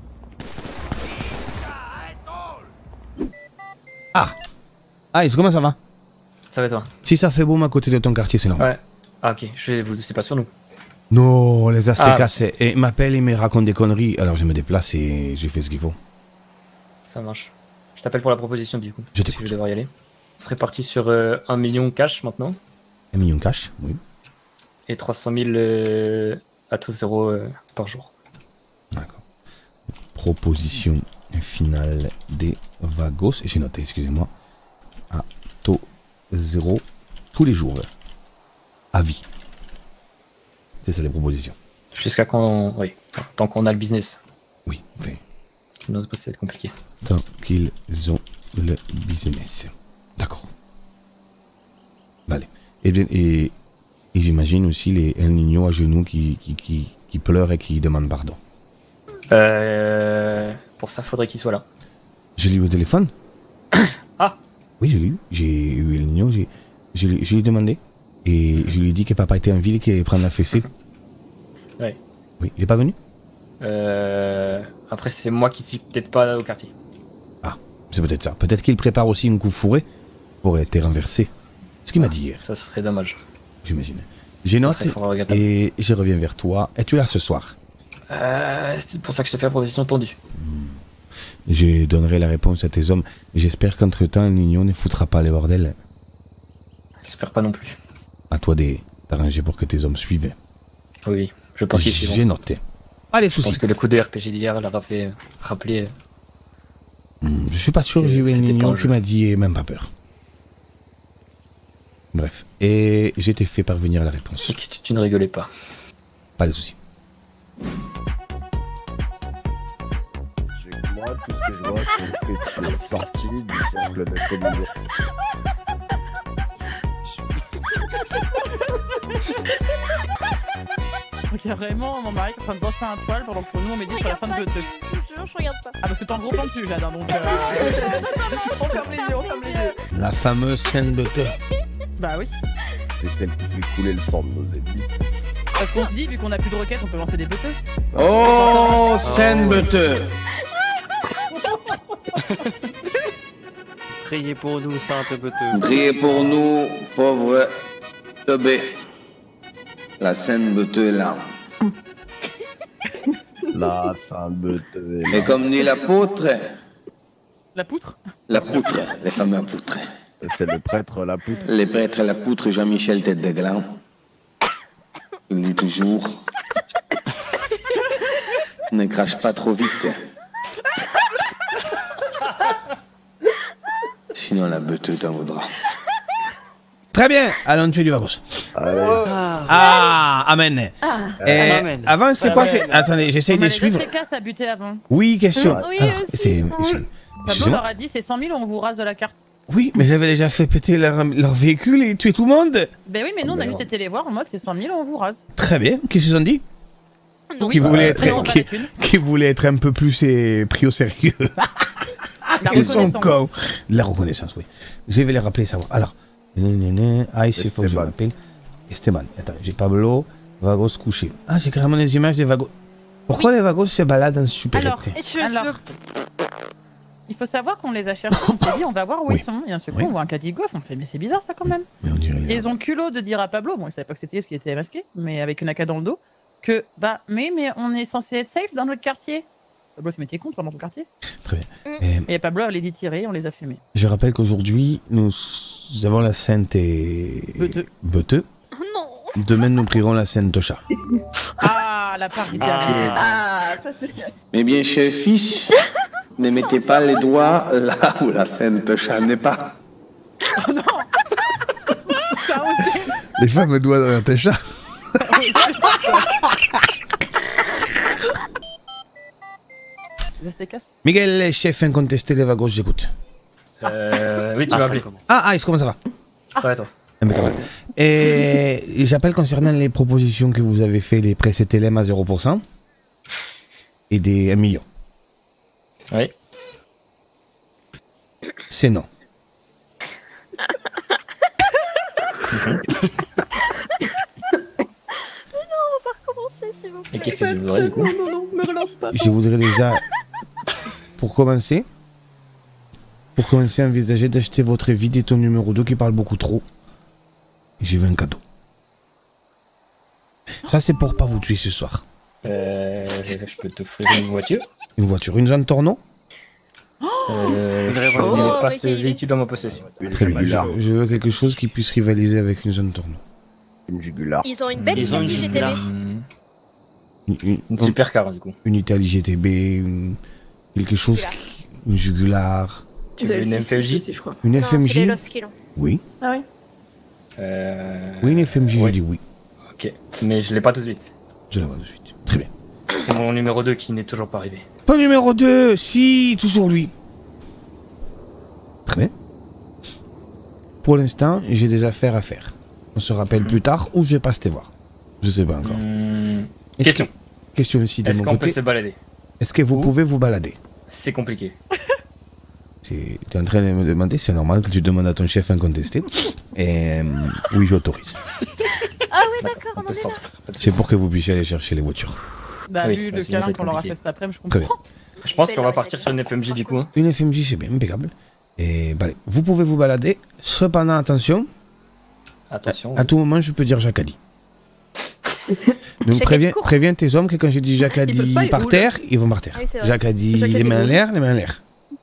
[SPEAKER 1] Ah Ah, Ice, comment ça va?
[SPEAKER 5] Ça va et toi?
[SPEAKER 1] Si ça fait boum à côté de ton quartier, c'est normal.
[SPEAKER 5] Ouais. Ah ok, je vais vous... c'est pas sur nous.
[SPEAKER 1] Non, les Aztèques,
[SPEAKER 5] Ah.
[SPEAKER 1] c'est... Et ils m'appellent, ils me racontent des conneries. Alors je me déplace et je fais ce qu'il faut.
[SPEAKER 5] Ça marche. Je t'appelle pour la proposition du coup.
[SPEAKER 1] Je
[SPEAKER 5] Si je vais devoir y aller. On serait parti sur euh, un million cash maintenant.
[SPEAKER 1] Un million cash, oui.
[SPEAKER 5] Et trois cent mille euh, à taux zéro euh, par jour.
[SPEAKER 1] Proposition finale des Vagos. J'ai noté, excusez-moi. À taux zéro tous les jours. À vie. C'est ça les propositions.
[SPEAKER 5] Jusqu'à quand on... Oui, tant qu'on a le business.
[SPEAKER 1] Oui, enfin.
[SPEAKER 5] Sinon ça va être compliqué.
[SPEAKER 1] Tant qu'ils ont le business. D'accord. Allez. Et, bien, et, et j'imagine aussi les El Niño à genoux qui, qui, qui, qui pleurent et qui demandent pardon.
[SPEAKER 5] Euh... Pour ça, faudrait qu'il soit là.
[SPEAKER 1] Je l'ai eu au téléphone.
[SPEAKER 5] Ah.
[SPEAKER 1] Oui, je l'ai eu. J'ai eu El Niño, j'ai, je, lui- je lui ai demandé. Et je lui ai dit que papa était en ville et qu'il allait prendre la fessée.
[SPEAKER 5] Ouais.
[SPEAKER 1] Oui, il est pas venu?
[SPEAKER 5] Euh... Après, c'est moi qui suis peut-être pas au quartier.
[SPEAKER 1] C'est peut-être ça. Peut-être qu'il prépare aussi une coup fourrée pour être renversé. Ce qu'il m'a dit hier,
[SPEAKER 5] Ça serait dommage.
[SPEAKER 1] j'imagine. J'ai noté
[SPEAKER 5] serait fort regrettable.
[SPEAKER 1] et je reviens vers toi. Es-tu là ce soir?
[SPEAKER 5] Euh... C'est pour ça que je te fais la proposition tendue.
[SPEAKER 1] Je donnerai la réponse à tes hommes. J'espère qu'entre-temps, El Niño ne foutra pas les bordels.
[SPEAKER 5] J'espère pas non plus.
[SPEAKER 1] À toi de t'arranger pour que tes hommes suivent.
[SPEAKER 5] Oui, je pense qu'ils suivront.
[SPEAKER 1] J'ai noté. Pas les
[SPEAKER 5] Je
[SPEAKER 1] soucis.
[SPEAKER 5] pense que le coup de R P G d'hier leur a fait rappeler...
[SPEAKER 1] Je suis pas sûr que j'ai eu El
[SPEAKER 5] C'était pas
[SPEAKER 1] Niño
[SPEAKER 5] un
[SPEAKER 1] qui
[SPEAKER 5] jeu.
[SPEAKER 1] m'a dit eh, même pas peur. Bref. Et j'ai été fait parvenir la réponse.
[SPEAKER 5] que tu, tu ne rigolais pas.
[SPEAKER 1] Pas de soucis.
[SPEAKER 4] Moi, tout ce que je vois, c'est que tu es sorti du cercle de communion.
[SPEAKER 6] Donc il y a vraiment mon mari qui est en train de danser un poil pendant que pour nous on médite sur la scène de te.
[SPEAKER 14] Je jure, je regarde pas.
[SPEAKER 6] Ah parce que t'es en gros plan dessus Jade, hein, donc... Euh...
[SPEAKER 2] On ferme les yeux, on ferme les yeux.
[SPEAKER 1] La fameuse scène de thé.
[SPEAKER 6] Bah oui.
[SPEAKER 4] C'est celle qui fait couler le sang de nos ennemis.
[SPEAKER 6] Parce qu'on se dit, vu qu'on a plus de roquettes, on peut lancer des beuteux.
[SPEAKER 15] Oh, scène beuteux.
[SPEAKER 10] Priez pour nous, sainte beuteux.
[SPEAKER 15] Priez pour nous, pauvres teubés. La scène beuteux est là.
[SPEAKER 4] La sainte beuteux.
[SPEAKER 15] Et comme dit l'apôtre,
[SPEAKER 6] La poutre
[SPEAKER 15] la poutre, les fameux poutres.
[SPEAKER 4] C'est le prêtre la poutre.
[SPEAKER 15] Les prêtres, la poutre, Jean-Michel Tête de Gland. Il dit toujours, ne crache pas trop vite. Sinon la beuteux t'en voudra.
[SPEAKER 1] Très bien, allons tuer du Vagos. Ah, amen.
[SPEAKER 6] Ah,
[SPEAKER 1] Eh,
[SPEAKER 6] amen.
[SPEAKER 1] Avant, c'est quoi c'est- Attendez, j'essaye
[SPEAKER 6] On a
[SPEAKER 1] de
[SPEAKER 6] les
[SPEAKER 1] suivre.
[SPEAKER 6] F C K à buter avant.
[SPEAKER 1] Oui, question.
[SPEAKER 6] Oui,
[SPEAKER 1] Alors,
[SPEAKER 6] aussi.
[SPEAKER 1] c'est-
[SPEAKER 6] Oui.
[SPEAKER 1] je-
[SPEAKER 6] Pablo
[SPEAKER 1] excusez-moi.
[SPEAKER 6] leur a dit c'est cent mille ou on vous rase de la carte.
[SPEAKER 1] Oui, mais j'avais déjà fait péter leur, leur véhicule et tuer tout le monde.
[SPEAKER 6] Ben oui, mais nous on a juste été les voir en mode c'est cent mille ou on vous rase.
[SPEAKER 1] Très bien. Qu'est-ce qu'ils ont dit?
[SPEAKER 6] Oui,
[SPEAKER 1] Qui
[SPEAKER 6] bah,
[SPEAKER 1] voulaient
[SPEAKER 6] mais on
[SPEAKER 1] être,
[SPEAKER 6] va
[SPEAKER 1] qui,
[SPEAKER 6] les thunes.
[SPEAKER 1] qui voulaient être un peu plus eh, pris au sérieux.
[SPEAKER 6] La
[SPEAKER 1] Ils sont
[SPEAKER 6] reconnaissance.
[SPEAKER 1] cons. La reconnaissance, oui. Je vais les rappeler, savoir. Alors, ah, il faut que je rappelle. Esteban. Attends, j'ai Pablo, Vagos couché. Ah, j'ai carrément les images des Vagos. Pourquoi les Vagos se baladent en supérette?
[SPEAKER 6] Alors, alors, il faut savoir qu'on les a cherchés, on s'est dit on va voir où
[SPEAKER 1] Oui.
[SPEAKER 6] ils sont. Et un seul coup
[SPEAKER 1] Oui.
[SPEAKER 6] on voit un caddie golf, on fait mais c'est bizarre ça quand même.
[SPEAKER 1] Mais on dirait
[SPEAKER 6] Et ils ont culot de dire à Pablo, bon ils savaient pas que c'était lui parce qu'il était masqué, mais avec une A K dans le dos, que bah mais, mais on est censé être safe dans notre quartier. Pablo se mettait contre dans son quartier.
[SPEAKER 1] Très bien.
[SPEAKER 6] Et Pablo allait y tirer, on les a fumés.
[SPEAKER 1] Je rappelle qu'aujourd'hui, nous avons la Sainte et...
[SPEAKER 6] Beuteux.
[SPEAKER 1] Beuteux. Demain, nous prierons la Sainte Tocha.
[SPEAKER 6] Ah la parité.
[SPEAKER 15] Ah.
[SPEAKER 6] Ah ça c'est.
[SPEAKER 15] Mes bien chers fils, ne mettez pas les doigts là où la Sainte Chat n'est pas.
[SPEAKER 6] Oh non. Ça osé.
[SPEAKER 1] Les fameux doigts dans la Tocha.
[SPEAKER 6] Les Aztecas.
[SPEAKER 1] Miguel, chef incontesté des Vagos, j'écoute.
[SPEAKER 5] Euh, oui, tu
[SPEAKER 2] Ah,
[SPEAKER 5] m'as
[SPEAKER 2] ça
[SPEAKER 5] appelé.
[SPEAKER 2] commence.
[SPEAKER 1] Ah, Ice, comment ça va?
[SPEAKER 5] Ça va, toi?
[SPEAKER 1] Impeccable. Et j'appelle concernant les propositions que vous avez fait, les pressés T L M à zéro pour cent et des un million.
[SPEAKER 5] Oui.
[SPEAKER 1] C'est non.
[SPEAKER 5] Et qu'est-ce que tu voudrais du coup?
[SPEAKER 6] Non, non, non, me relance pas.
[SPEAKER 1] Je voudrais déjà, pour commencer, pour commencer, envisager d'acheter votre évite ton numéro deux qui parle beaucoup trop. Et j'ai vu un cadeau. Ça, c'est pour pas vous tuer ce soir.
[SPEAKER 5] Euh, je peux t'offrir une voiture.
[SPEAKER 1] Une voiture, une Jeanne Torno.
[SPEAKER 5] Euh,
[SPEAKER 2] Voudrais
[SPEAKER 5] je
[SPEAKER 2] voir
[SPEAKER 5] n'ai
[SPEAKER 2] le-
[SPEAKER 5] pas ce véhicule dans ma possession.
[SPEAKER 1] Très bien. Je, je veux quelque chose qui puisse rivaliser avec une Jeanne Torno.
[SPEAKER 4] Une jugulaire.
[SPEAKER 16] Ils ont une belle
[SPEAKER 2] Ils ont une
[SPEAKER 16] G T B.
[SPEAKER 2] jugulaire.
[SPEAKER 5] Mmh.
[SPEAKER 1] Une, une-
[SPEAKER 5] Une super car du coup.
[SPEAKER 1] une Italie G T B, une- quelque chose, qui- une jugulaire.
[SPEAKER 5] Tu veux une M F J?
[SPEAKER 6] je crois.
[SPEAKER 1] Une
[SPEAKER 16] Non, c'est les
[SPEAKER 1] F M J.
[SPEAKER 16] Los qui l'ont.
[SPEAKER 1] Oui.
[SPEAKER 6] Ah oui.
[SPEAKER 5] Euh...
[SPEAKER 1] Oui, une F M J,
[SPEAKER 5] ouais.
[SPEAKER 1] je dis oui.
[SPEAKER 5] Ok, mais je l'ai pas tout de suite.
[SPEAKER 1] Je la vois tout de suite. Très bien.
[SPEAKER 5] C'est mon numéro deux qui n'est toujours pas arrivé.
[SPEAKER 1] Pas numéro deux, si, toujours lui. Très bien. Pour l'instant, j'ai des affaires à faire. On se rappelle plus tard ou je vais passer te voir. Je sais pas encore.
[SPEAKER 5] Mmh.
[SPEAKER 1] Est-ce
[SPEAKER 5] Question.
[SPEAKER 1] que- Question aussi de
[SPEAKER 5] Est-ce
[SPEAKER 1] mon
[SPEAKER 5] qu'on peut
[SPEAKER 1] côté.
[SPEAKER 5] se balader?
[SPEAKER 1] Est-ce que vous
[SPEAKER 5] Où
[SPEAKER 1] pouvez vous balader?
[SPEAKER 5] C'est compliqué.
[SPEAKER 1] Tu es en train de me demander, c'est normal que tu demandes à ton chef incontesté. Et euh, oui, j'autorise.
[SPEAKER 16] Ah oui, d'accord,
[SPEAKER 5] On
[SPEAKER 16] on en
[SPEAKER 5] peut
[SPEAKER 16] est là.
[SPEAKER 5] sortir. Pas de
[SPEAKER 1] C'est
[SPEAKER 5] soucis.
[SPEAKER 1] pour que vous puissiez aller chercher les voitures.
[SPEAKER 6] Bah,
[SPEAKER 5] Oui,
[SPEAKER 6] vu
[SPEAKER 5] bah,
[SPEAKER 6] le
[SPEAKER 5] sinon,
[SPEAKER 6] câlin
[SPEAKER 5] c'est
[SPEAKER 6] qu'on leur a
[SPEAKER 5] compliqué.
[SPEAKER 6] fait cet après-midi, je
[SPEAKER 1] Très
[SPEAKER 6] comprends.
[SPEAKER 5] Je pense qu'on va
[SPEAKER 16] Belle
[SPEAKER 5] partir sur une F M J du coup. hein.
[SPEAKER 1] Une F M J, c'est bien, impeccable. Et bah, allez, vous pouvez vous balader. Cependant, attention,
[SPEAKER 5] Attention.
[SPEAKER 1] à tout moment, je peux dire Jacadi. Donc
[SPEAKER 16] Jacadi
[SPEAKER 1] préviens,
[SPEAKER 16] court.
[SPEAKER 1] préviens tes hommes que quand j'ai dit
[SPEAKER 6] Ils
[SPEAKER 1] Jacadi
[SPEAKER 6] peuvent pas, ils
[SPEAKER 1] par
[SPEAKER 6] roulent.
[SPEAKER 1] terre, ils vont par terre.
[SPEAKER 16] Oui, c'est vrai.
[SPEAKER 1] Jacadi,
[SPEAKER 6] Jacadi
[SPEAKER 1] les mains en
[SPEAKER 6] roule.
[SPEAKER 1] l'air, les mains en l'air.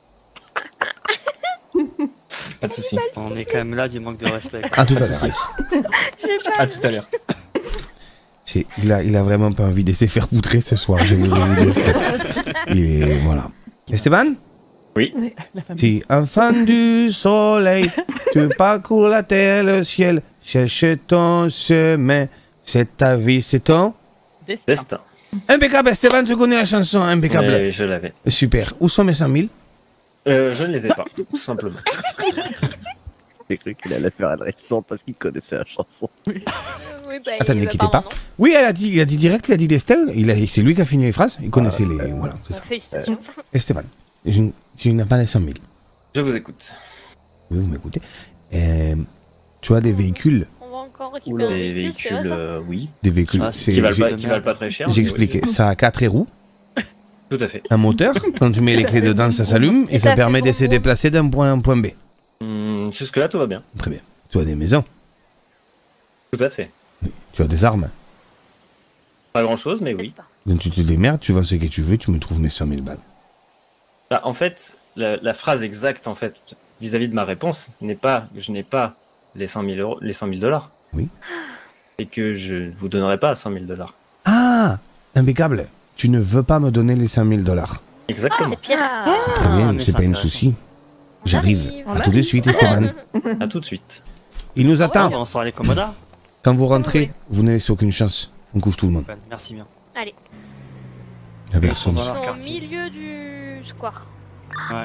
[SPEAKER 5] Pas de soucis.
[SPEAKER 2] On est quand même là du manque de respect. quoi.
[SPEAKER 1] À tout à
[SPEAKER 5] Pas de
[SPEAKER 1] l'heure.
[SPEAKER 5] soucis. À tout à l'heure.
[SPEAKER 1] C'est- Il a, il a vraiment pas envie de se faire poutrer ce soir, je voudrais vous dire. que- Et voilà. Esteban?
[SPEAKER 5] Oui.
[SPEAKER 6] La famille.
[SPEAKER 1] Si, enfant du soleil, tu parcours la terre, le ciel, cherche ton chemin, c'est ta vie, c'est ton...
[SPEAKER 6] Destin.
[SPEAKER 5] Destin.
[SPEAKER 1] Impeccable, Esteban, tu connais la chanson, impeccable.
[SPEAKER 5] Ouais, je l'avais.
[SPEAKER 1] Super. Où sont mes cent mille?
[SPEAKER 5] Euh, je ne les ai pas, tout simplement.
[SPEAKER 4] J'ai cru qu'il allait faire une réaction parce qu'il connaissait la chanson.
[SPEAKER 16] Oui, bah,
[SPEAKER 1] Attendez,
[SPEAKER 16] il
[SPEAKER 1] ne quittez
[SPEAKER 16] va
[SPEAKER 1] pas.
[SPEAKER 16] non.
[SPEAKER 1] Oui, elle a dit, il a dit direct, il a dit d'Estelle, il a- c'est lui qui a fini les phrases, il connaissait les... Voilà, c'est
[SPEAKER 16] Bah,
[SPEAKER 1] ça.
[SPEAKER 16] félicitations.
[SPEAKER 1] Esteban, je, tu n'as pas les cent mille.
[SPEAKER 5] Je vous écoute.
[SPEAKER 1] Oui, vous m'écoutez. Euh, tu as des véhicules,
[SPEAKER 16] On va encore récupérer
[SPEAKER 5] Les
[SPEAKER 16] un véhicule, c'est vrai,
[SPEAKER 5] véhicules,
[SPEAKER 16] ça
[SPEAKER 5] euh, oui.
[SPEAKER 1] des véhicules,
[SPEAKER 2] Ah,
[SPEAKER 1] c'est-
[SPEAKER 5] Qui valent,
[SPEAKER 1] j'ai-
[SPEAKER 5] pas, qui valent pas très cher.
[SPEAKER 1] j'ai
[SPEAKER 5] mais
[SPEAKER 1] expliqué,
[SPEAKER 5] oui.
[SPEAKER 1] ça a quatre roues,
[SPEAKER 5] Tout à fait.
[SPEAKER 1] un moteur, quand tu mets les clés dedans, ça s'allume, et,
[SPEAKER 16] Et
[SPEAKER 1] ça,
[SPEAKER 16] ça fait
[SPEAKER 1] permet de
[SPEAKER 16] vroom
[SPEAKER 1] se
[SPEAKER 16] vroom.
[SPEAKER 1] déplacer d'un point à un point B.
[SPEAKER 5] Hum, Jusque-là, tout va bien.
[SPEAKER 1] Très bien. Tu as des maisons,
[SPEAKER 5] Tout à fait.
[SPEAKER 1] tu as des armes.
[SPEAKER 5] Pas grand-chose, mais oui.
[SPEAKER 1] Donc tu te démerdes, tu vends ce que tu veux, tu me trouves mes cent mille balles.
[SPEAKER 5] Bah, en fait, la, la phrase exacte, en fait, vis-à-vis de ma réponse, n'est pas que je n'ai pas les cent mille euros, les cent mille dollars.
[SPEAKER 1] Oui.
[SPEAKER 5] Et que je ne vous donnerai pas cent mille dollars.
[SPEAKER 1] Ah, impeccable. Tu ne veux pas me donner les cinq mille dollars.
[SPEAKER 16] Ah,
[SPEAKER 5] Exactement.
[SPEAKER 16] c'est pire.
[SPEAKER 1] Très bien,
[SPEAKER 2] mais
[SPEAKER 1] c'est
[SPEAKER 2] c'est
[SPEAKER 1] pas un
[SPEAKER 2] intéressant.
[SPEAKER 1] souci. J'arrive.
[SPEAKER 16] arrive.
[SPEAKER 1] À tout de suite, Esteban.
[SPEAKER 5] À tout de suite.
[SPEAKER 1] Il nous attend.
[SPEAKER 2] On sort les commodas.
[SPEAKER 1] Quand vous rentrez, vous ne laissez aucune chance. On couche tout le monde.
[SPEAKER 2] Merci bien.
[SPEAKER 16] Allez,
[SPEAKER 1] Il y a personne.
[SPEAKER 2] Dans
[SPEAKER 16] ils
[SPEAKER 2] leur
[SPEAKER 16] sont au
[SPEAKER 2] quartier.
[SPEAKER 16] milieu du square.
[SPEAKER 2] Ouais.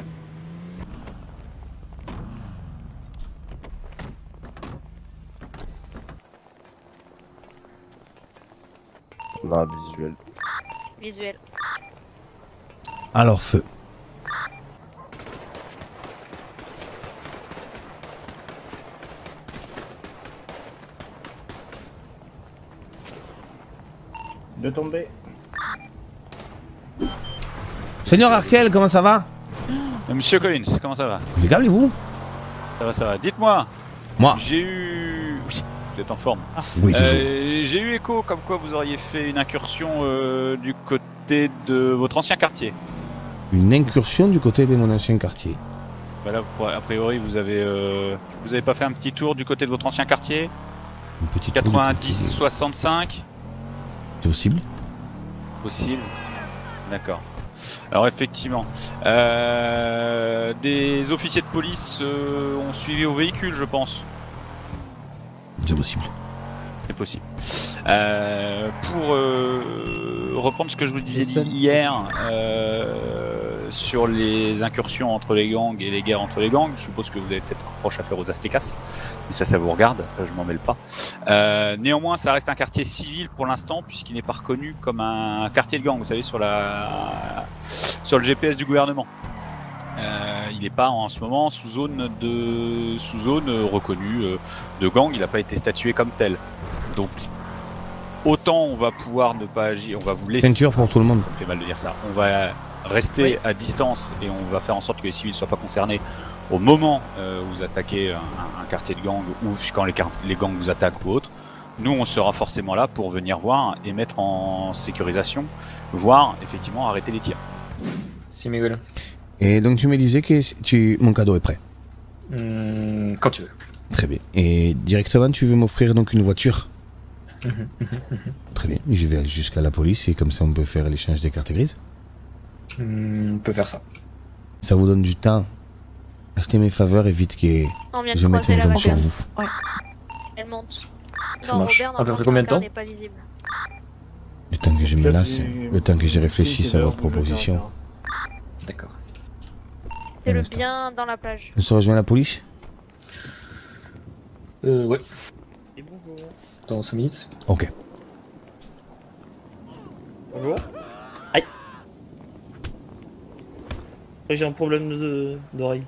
[SPEAKER 4] Non, visuel.
[SPEAKER 16] Visuel.
[SPEAKER 1] Alors, feu.
[SPEAKER 7] De tomber.
[SPEAKER 1] Seigneur Arkel, comment ça va?
[SPEAKER 17] Monsieur Collins, comment ça va?
[SPEAKER 1] Impeccable, et vous?
[SPEAKER 17] Ça va, ça va. Dites-moi.
[SPEAKER 1] Moi.
[SPEAKER 17] J'ai eu. Oui, vous êtes en forme.
[SPEAKER 1] Oui, toujours.
[SPEAKER 17] Euh, J'ai eu écho comme quoi vous auriez fait une incursion euh, du côté de votre ancien quartier.
[SPEAKER 1] Une incursion du côté de mon ancien quartier.
[SPEAKER 17] Voilà, pour- a priori, vous avez, euh, vous avez pas fait un petit tour du côté de votre ancien quartier?
[SPEAKER 1] Un petit tour du
[SPEAKER 17] quatre-vingt-dix
[SPEAKER 1] côté-
[SPEAKER 17] soixante-cinq.
[SPEAKER 1] C'est possible?
[SPEAKER 17] Possible. D'accord. Alors effectivement, euh, des officiers de police euh, ont suivi au véhicule, je pense.
[SPEAKER 1] C'est possible.
[SPEAKER 17] C'est possible. Euh, pour euh, reprendre ce que je vous disais
[SPEAKER 2] Jason.
[SPEAKER 17] hier, euh, sur les incursions entre les gangs et les guerres entre les gangs. Je suppose que vous avez peut-être un reproche à faire aux Aztecas, mais ça, ça vous regarde, je m'en mêle pas. Euh, néanmoins, ça reste un quartier civil pour l'instant, puisqu'il n'est pas reconnu comme un quartier de gang, vous savez, sur, la... sur le G P S du gouvernement. Euh, il n'est pas en ce moment sous zone, de... sous zone reconnue euh, de gang, il n'a pas été statué comme tel. Donc, autant on va pouvoir ne pas agir, on va vous laisser.
[SPEAKER 1] Ceinture pour tout le monde.
[SPEAKER 17] Ça me fait mal de dire ça. On va rester oui. à distance et on va faire en sorte que les civils ne soient pas concernés au moment euh, où vous attaquez un, un quartier de gang ou quand les, les gangs vous attaquent ou autre. Nous, on sera forcément là pour venir voir et mettre en sécurisation, voire effectivement arrêter les tirs.
[SPEAKER 5] Si, Miguel.
[SPEAKER 1] Et donc tu me disais que tu... mon cadeau est prêt.
[SPEAKER 5] Mmh, quand tu veux.
[SPEAKER 1] Très bien. Et directement, tu veux m'offrir donc une voiture? Très bien. Je vais jusqu'à la police et comme ça on peut faire l'échange des cartes grises.
[SPEAKER 5] Mmh, on peut faire ça.
[SPEAKER 1] Ça vous donne du temps. Achetez mes faveurs et vite que je mette mes hommes sur vous.
[SPEAKER 16] Ouais. Elle monte.
[SPEAKER 5] Ça marche. À peu près combien de temps?
[SPEAKER 1] Le temps que je me lasse, le temps que je réfléchisse à votre proposition.
[SPEAKER 5] D'accord.
[SPEAKER 16] C'est le bien dans la plage.
[SPEAKER 1] On se rejoint à la police?
[SPEAKER 5] Euh, ouais. Dans cinq minutes.
[SPEAKER 1] Ok.
[SPEAKER 18] Bonjour. Aïe. J'ai un problème de d'oreille.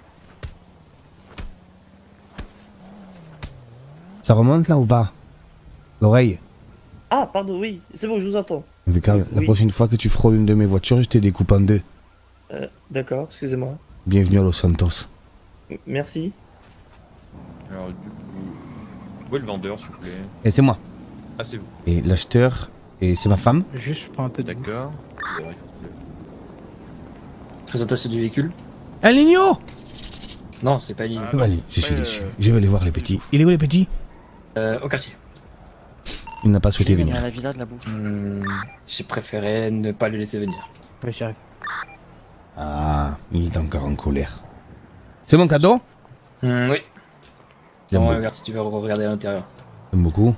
[SPEAKER 1] Ça remonte là ou pas? L'oreille?
[SPEAKER 18] Ah, pardon, oui. C'est bon, je vous entends.
[SPEAKER 1] Impeccable. La
[SPEAKER 18] oui.
[SPEAKER 1] prochaine fois que tu frôles une de mes voitures, je te découpe en deux.
[SPEAKER 18] Euh, D'accord, excusez-moi.
[SPEAKER 1] Bienvenue à Los Santos.
[SPEAKER 18] M merci.
[SPEAKER 7] Alors, du coup, où est le vendeur, s'il vous plaît?
[SPEAKER 1] Et c'est moi.
[SPEAKER 7] Ah, c'est vous.
[SPEAKER 1] Et l'acheteur, et c'est ma femme.
[SPEAKER 12] Juste, je prends un peu de
[SPEAKER 7] D'accord.
[SPEAKER 5] Présentation du véhicule.
[SPEAKER 1] Un ligno?
[SPEAKER 5] Non, c'est pas Ligno.
[SPEAKER 1] Ah, allez, je suis déçu. Je vais aller voir les petits. Il est où les petits?
[SPEAKER 5] Euh, au quartier.
[SPEAKER 1] Il n'a pas souhaité venir.
[SPEAKER 10] À la villa de la bouffe.
[SPEAKER 5] Mmh, j'ai préféré ne pas le laisser venir.
[SPEAKER 12] Oui, j'y arrive.
[SPEAKER 1] Ah, il est encore en colère. C'est mon cadeau?
[SPEAKER 5] Mmh, oui.
[SPEAKER 1] J'aime
[SPEAKER 5] Bon,
[SPEAKER 1] beaucoup.
[SPEAKER 5] regarde si tu veux regarder à l'intérieur.
[SPEAKER 1] J'aime beaucoup.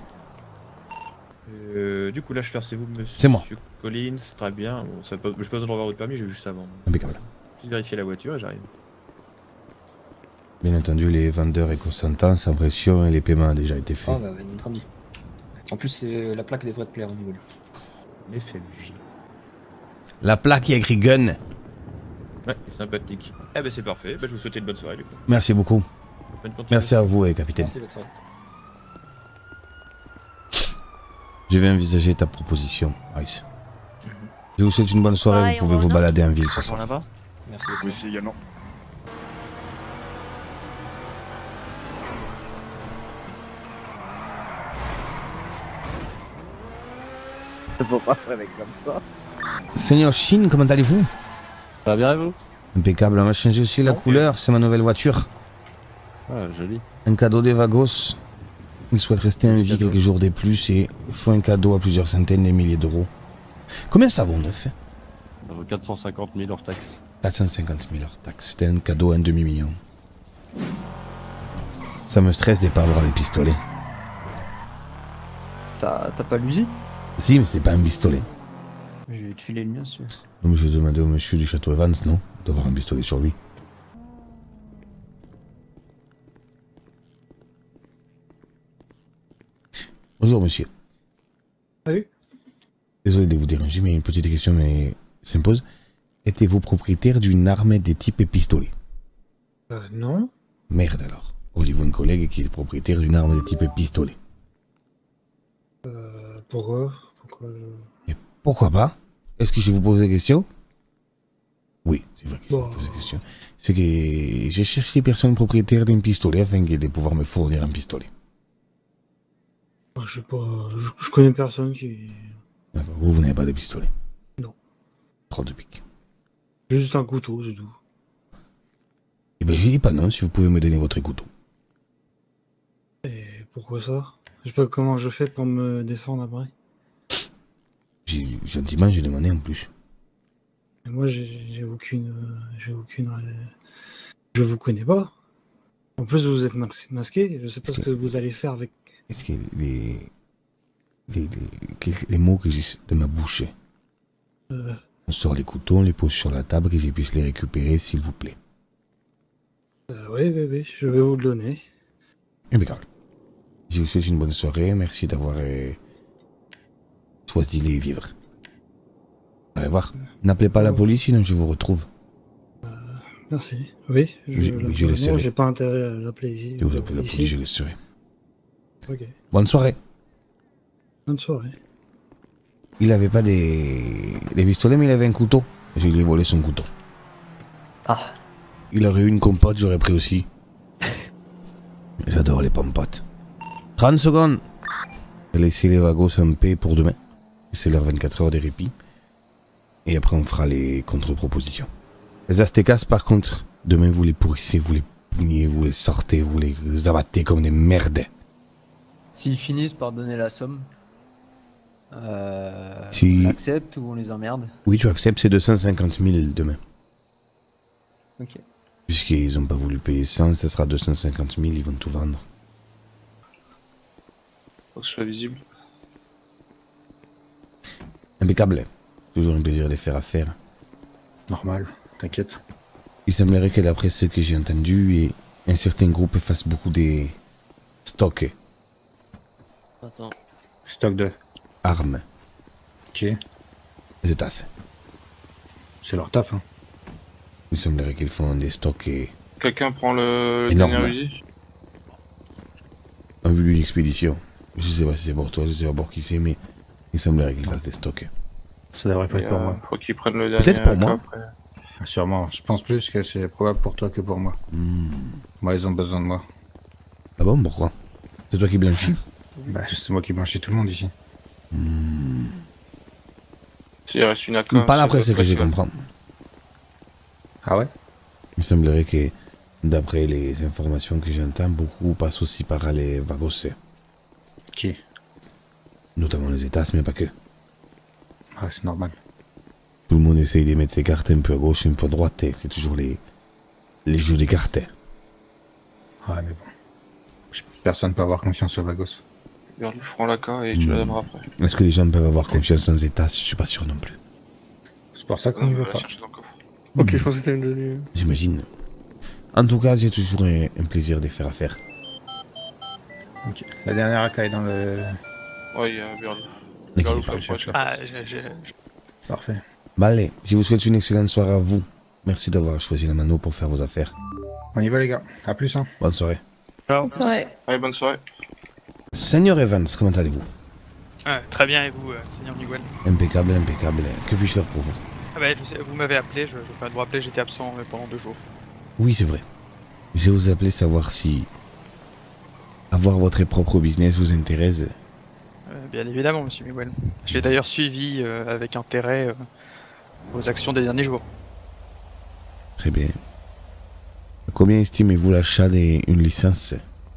[SPEAKER 7] Euh, du coup, l'acheteur, c'est vous, monsieur
[SPEAKER 1] C'est moi.
[SPEAKER 7] Collins, très bien. Bon, ça pas... Je n'ai pas besoin de revoir votre permis, j'ai juste avant.
[SPEAKER 1] Impeccable.
[SPEAKER 7] Juste vérifier la voiture et j'arrive.
[SPEAKER 1] Bien entendu, les vendeurs et consentants, sa pression et les paiements ont déjà été faits.
[SPEAKER 5] Oh, bah, bien entendu. En plus, euh, la plaque devrait te plaire au niveau.
[SPEAKER 7] F M J.
[SPEAKER 1] La plaque qui a écrit gun.
[SPEAKER 7] Ouais, sympathique. Eh ben c'est parfait, ben, je vous souhaite une bonne soirée du coup.
[SPEAKER 1] Merci beaucoup.
[SPEAKER 7] Bonne continuation.
[SPEAKER 1] Merci à vous, eh, capitaine.
[SPEAKER 5] Merci, bonne soirée.
[SPEAKER 1] Je vais envisager ta proposition, Ice. Mm-hmm. Je vous souhaite une bonne soirée,
[SPEAKER 16] Ouais,
[SPEAKER 1] vous pouvez vous balader en ville ce soir.
[SPEAKER 10] là-bas.
[SPEAKER 5] Merci.
[SPEAKER 19] Vous aussi également.
[SPEAKER 4] Faut pas faire comme ça.
[SPEAKER 1] Seigneur Shin, comment allez-vous?
[SPEAKER 4] Ça va bien et vous?
[SPEAKER 1] Impeccable, on va changer aussi la couleur, c'est ma nouvelle voiture.
[SPEAKER 4] Ah, joli.
[SPEAKER 1] Un cadeau des Vagos. Ils souhaitent rester en vie quelques jours de plus et font un cadeau à plusieurs centaines de milliers d'euros. Combien ça vaut neuf?
[SPEAKER 4] quatre cent cinquante mille hors taxe.
[SPEAKER 1] quatre cent cinquante mille hors taxe, c'était un cadeau à un demi-million. Ça me stresse de pas avoir les pistolets.
[SPEAKER 2] T'as pas l'Uzi?
[SPEAKER 1] Si, mais c'est pas un pistolet.
[SPEAKER 2] Je vais te filer le mien, si tu veux.
[SPEAKER 1] Non, mais je vais demander au monsieur du château Evans, non? D'avoir un pistolet sur lui. Bonjour, monsieur.
[SPEAKER 12] Salut.
[SPEAKER 1] Désolé de vous déranger, mais une petite question mais s'impose. Êtes-vous propriétaire d'une arme de type pistolet?
[SPEAKER 12] Euh, non.
[SPEAKER 1] Merde alors. Auriez-vous un collègue qui est propriétaire d'une arme de type pistolet?
[SPEAKER 12] Euh, pourquoi Pourquoi je...
[SPEAKER 1] Et pourquoi pas? Est-ce que je vous pose des questions? Oui, c'est vrai que
[SPEAKER 12] bon.
[SPEAKER 1] je vous pose des questions. C'est que je cherche des personnes propriétaires d'un pistolet afin de pouvoir me fournir un pistolet.
[SPEAKER 12] Je sais pas, je, je connais personne qui...
[SPEAKER 1] Vous, vous n'avez pas de pistolet?
[SPEAKER 12] Non.
[SPEAKER 1] Trop de pique.
[SPEAKER 12] J'ai juste un couteau, c'est tout.
[SPEAKER 1] Eh ben, je dis pas non si vous pouvez me donner votre couteau.
[SPEAKER 12] Et pourquoi ça? Je sais pas comment je fais pour me défendre après.
[SPEAKER 1] J'ai gentiment, j'ai demandé en plus.
[SPEAKER 12] Et moi, j'ai aucune... J'ai aucune... Je vous connais pas. En plus, vous êtes masqué, je sais pas ce que vous allez faire avec...
[SPEAKER 1] Est-ce que les... Les, les, les mots que j'ai de ma bouche...
[SPEAKER 12] Euh,
[SPEAKER 1] On sort les couteaux, on les pose sur la table, que je puisse les récupérer, s'il vous plaît.
[SPEAKER 12] Euh, oui, oui, oui, je vais vous le donner.
[SPEAKER 1] Impeccable. Je vous souhaite une bonne soirée. Merci d'avoir euh, choisi les vivres. Au revoir. N'appelez pas la police, sinon je vous retrouve.
[SPEAKER 12] Merci. Oui, je,
[SPEAKER 1] Oui, oui, je le
[SPEAKER 12] non,
[SPEAKER 1] serai.
[SPEAKER 12] j'ai pas intérêt à l'appeler ici.
[SPEAKER 1] Si vous appelez la
[SPEAKER 12] ici.
[SPEAKER 1] police, je le serai.
[SPEAKER 12] Ok.
[SPEAKER 1] Bonne soirée.
[SPEAKER 12] Bonne soirée.
[SPEAKER 1] Il avait pas des... des pistolets, mais il avait un couteau. Je lui ai volé son couteau.
[SPEAKER 2] Ah.
[SPEAKER 1] Il aurait eu une compote, j'aurais pris aussi. J'adore les pompotes. trente secondes. Laissez les vagos en paix pour demain. C'est leur vingt-quatre heures de répit. Et après, on fera les contre-propositions. Les Aztecas, par contre, demain, vous les pourrissez, vous les pougnez, vous les sortez, vous les abattez comme des merdes.
[SPEAKER 2] S'ils finissent par donner la somme, euh,
[SPEAKER 1] Si-
[SPEAKER 2] on accepte ou on les emmerde?
[SPEAKER 1] Oui, tu acceptes, c'est deux cent cinquante mille demain.
[SPEAKER 2] Ok.
[SPEAKER 1] Puisqu'ils n'ont pas voulu payer cent, ça sera deux cent cinquante mille, ils vont tout vendre.
[SPEAKER 3] Faut que ce soit visible.
[SPEAKER 1] Impeccable. Toujours un plaisir de faire affaire.
[SPEAKER 11] Normal, t'inquiète.
[SPEAKER 1] Il semblerait que d'après ce que j'ai entendu, et un certain groupe fasse beaucoup des stocks,
[SPEAKER 8] Attends.
[SPEAKER 11] Stock de.
[SPEAKER 1] armes,
[SPEAKER 11] Qui
[SPEAKER 1] les États.
[SPEAKER 11] C'est leur taf, hein.
[SPEAKER 1] Il semblerait qu'ils font des stocks et
[SPEAKER 3] Quelqu'un prend le, le
[SPEAKER 1] Énorme.
[SPEAKER 3] dernier Uzi?
[SPEAKER 1] en vue d'une expédition. Je sais pas si c'est pour toi, je sais pas pour qui c'est, mais il semblerait qu'ils fassent des stocks.
[SPEAKER 11] Ça devrait pas
[SPEAKER 3] Et,
[SPEAKER 11] être pour
[SPEAKER 3] euh,
[SPEAKER 11] moi.
[SPEAKER 3] Faut qu'ils prennent le dernier.
[SPEAKER 1] Peut-être pour
[SPEAKER 3] A K
[SPEAKER 1] moi.
[SPEAKER 3] après.
[SPEAKER 11] Sûrement. Je pense plus que c'est probable pour toi que pour moi.
[SPEAKER 1] Hmm.
[SPEAKER 11] Moi, ils ont besoin de moi.
[SPEAKER 1] Ah bon, pourquoi? C'est toi qui blanchis?
[SPEAKER 11] Bah, c'est moi qui blanchis tout le monde ici.
[SPEAKER 3] S'il reste une A K.
[SPEAKER 1] Pas
[SPEAKER 3] c'est
[SPEAKER 1] d'après ce
[SPEAKER 3] votre
[SPEAKER 1] que j'ai
[SPEAKER 3] personne.
[SPEAKER 1] compris.
[SPEAKER 11] Ah ouais?
[SPEAKER 1] Il semblerait que, d'après les informations que j'entends, beaucoup passent aussi par les Vagos.
[SPEAKER 11] Qui?
[SPEAKER 1] Notamment les États, mais pas que.
[SPEAKER 11] Ah, c'est normal.
[SPEAKER 1] Tout le monde essaye de mettre ses cartes un peu à gauche, un peu à droite. et C'est toujours les, les jeux des cartes.
[SPEAKER 11] Ouais, mais bon. Je- Personne peut avoir confiance aux Vagos.
[SPEAKER 3] Regarde le franc l'A K et tu la donneras après.
[SPEAKER 1] Est-ce que les gens peuvent avoir confiance dans les États? Je suis pas sûr non plus.
[SPEAKER 11] C'est pour ça qu'on
[SPEAKER 3] Non,
[SPEAKER 11] y
[SPEAKER 3] on
[SPEAKER 11] va
[SPEAKER 3] va la
[SPEAKER 11] pas.
[SPEAKER 3] chercher dans le coffre.
[SPEAKER 18] Ok, je pensais que t'allais me donner.
[SPEAKER 1] J'imagine. En tout cas, j'ai toujours un, un plaisir de faire affaire.
[SPEAKER 11] Ok. La dernière A K est dans le...
[SPEAKER 3] Ouais, il y a Burl.
[SPEAKER 1] N'inquiétez
[SPEAKER 3] Burl,
[SPEAKER 1] pas.
[SPEAKER 3] faut approcher.
[SPEAKER 10] Ah, j'ai- j'ai-
[SPEAKER 11] Parfait.
[SPEAKER 1] Bah allez, je vous souhaite une excellente soirée à vous. Merci d'avoir choisi la mano pour faire vos affaires.
[SPEAKER 11] On y va, les gars. À plus, hein.
[SPEAKER 1] Bonne soirée.
[SPEAKER 10] Ciao.
[SPEAKER 3] Allez, bonne soirée.
[SPEAKER 1] Seigneur Evans, comment allez-vous?
[SPEAKER 10] Ah, très bien, et vous, euh, Seigneur Miguel?
[SPEAKER 1] Impeccable, impeccable. Que puis-je faire pour vous?
[SPEAKER 10] Ah bah, je sais- vous m'avez appelé, je, je peux pas vous rappeler, j'étais absent euh, pendant deux jours.
[SPEAKER 1] Oui, c'est vrai. Je vous appelé savoir si avoir votre propre business vous intéresse.
[SPEAKER 10] Euh, bien évidemment, monsieur Miguel. J'ai d'ailleurs suivi euh, avec intérêt euh, vos actions des derniers jours.
[SPEAKER 1] Très bien. Combien estimez-vous l'achat d'une licence?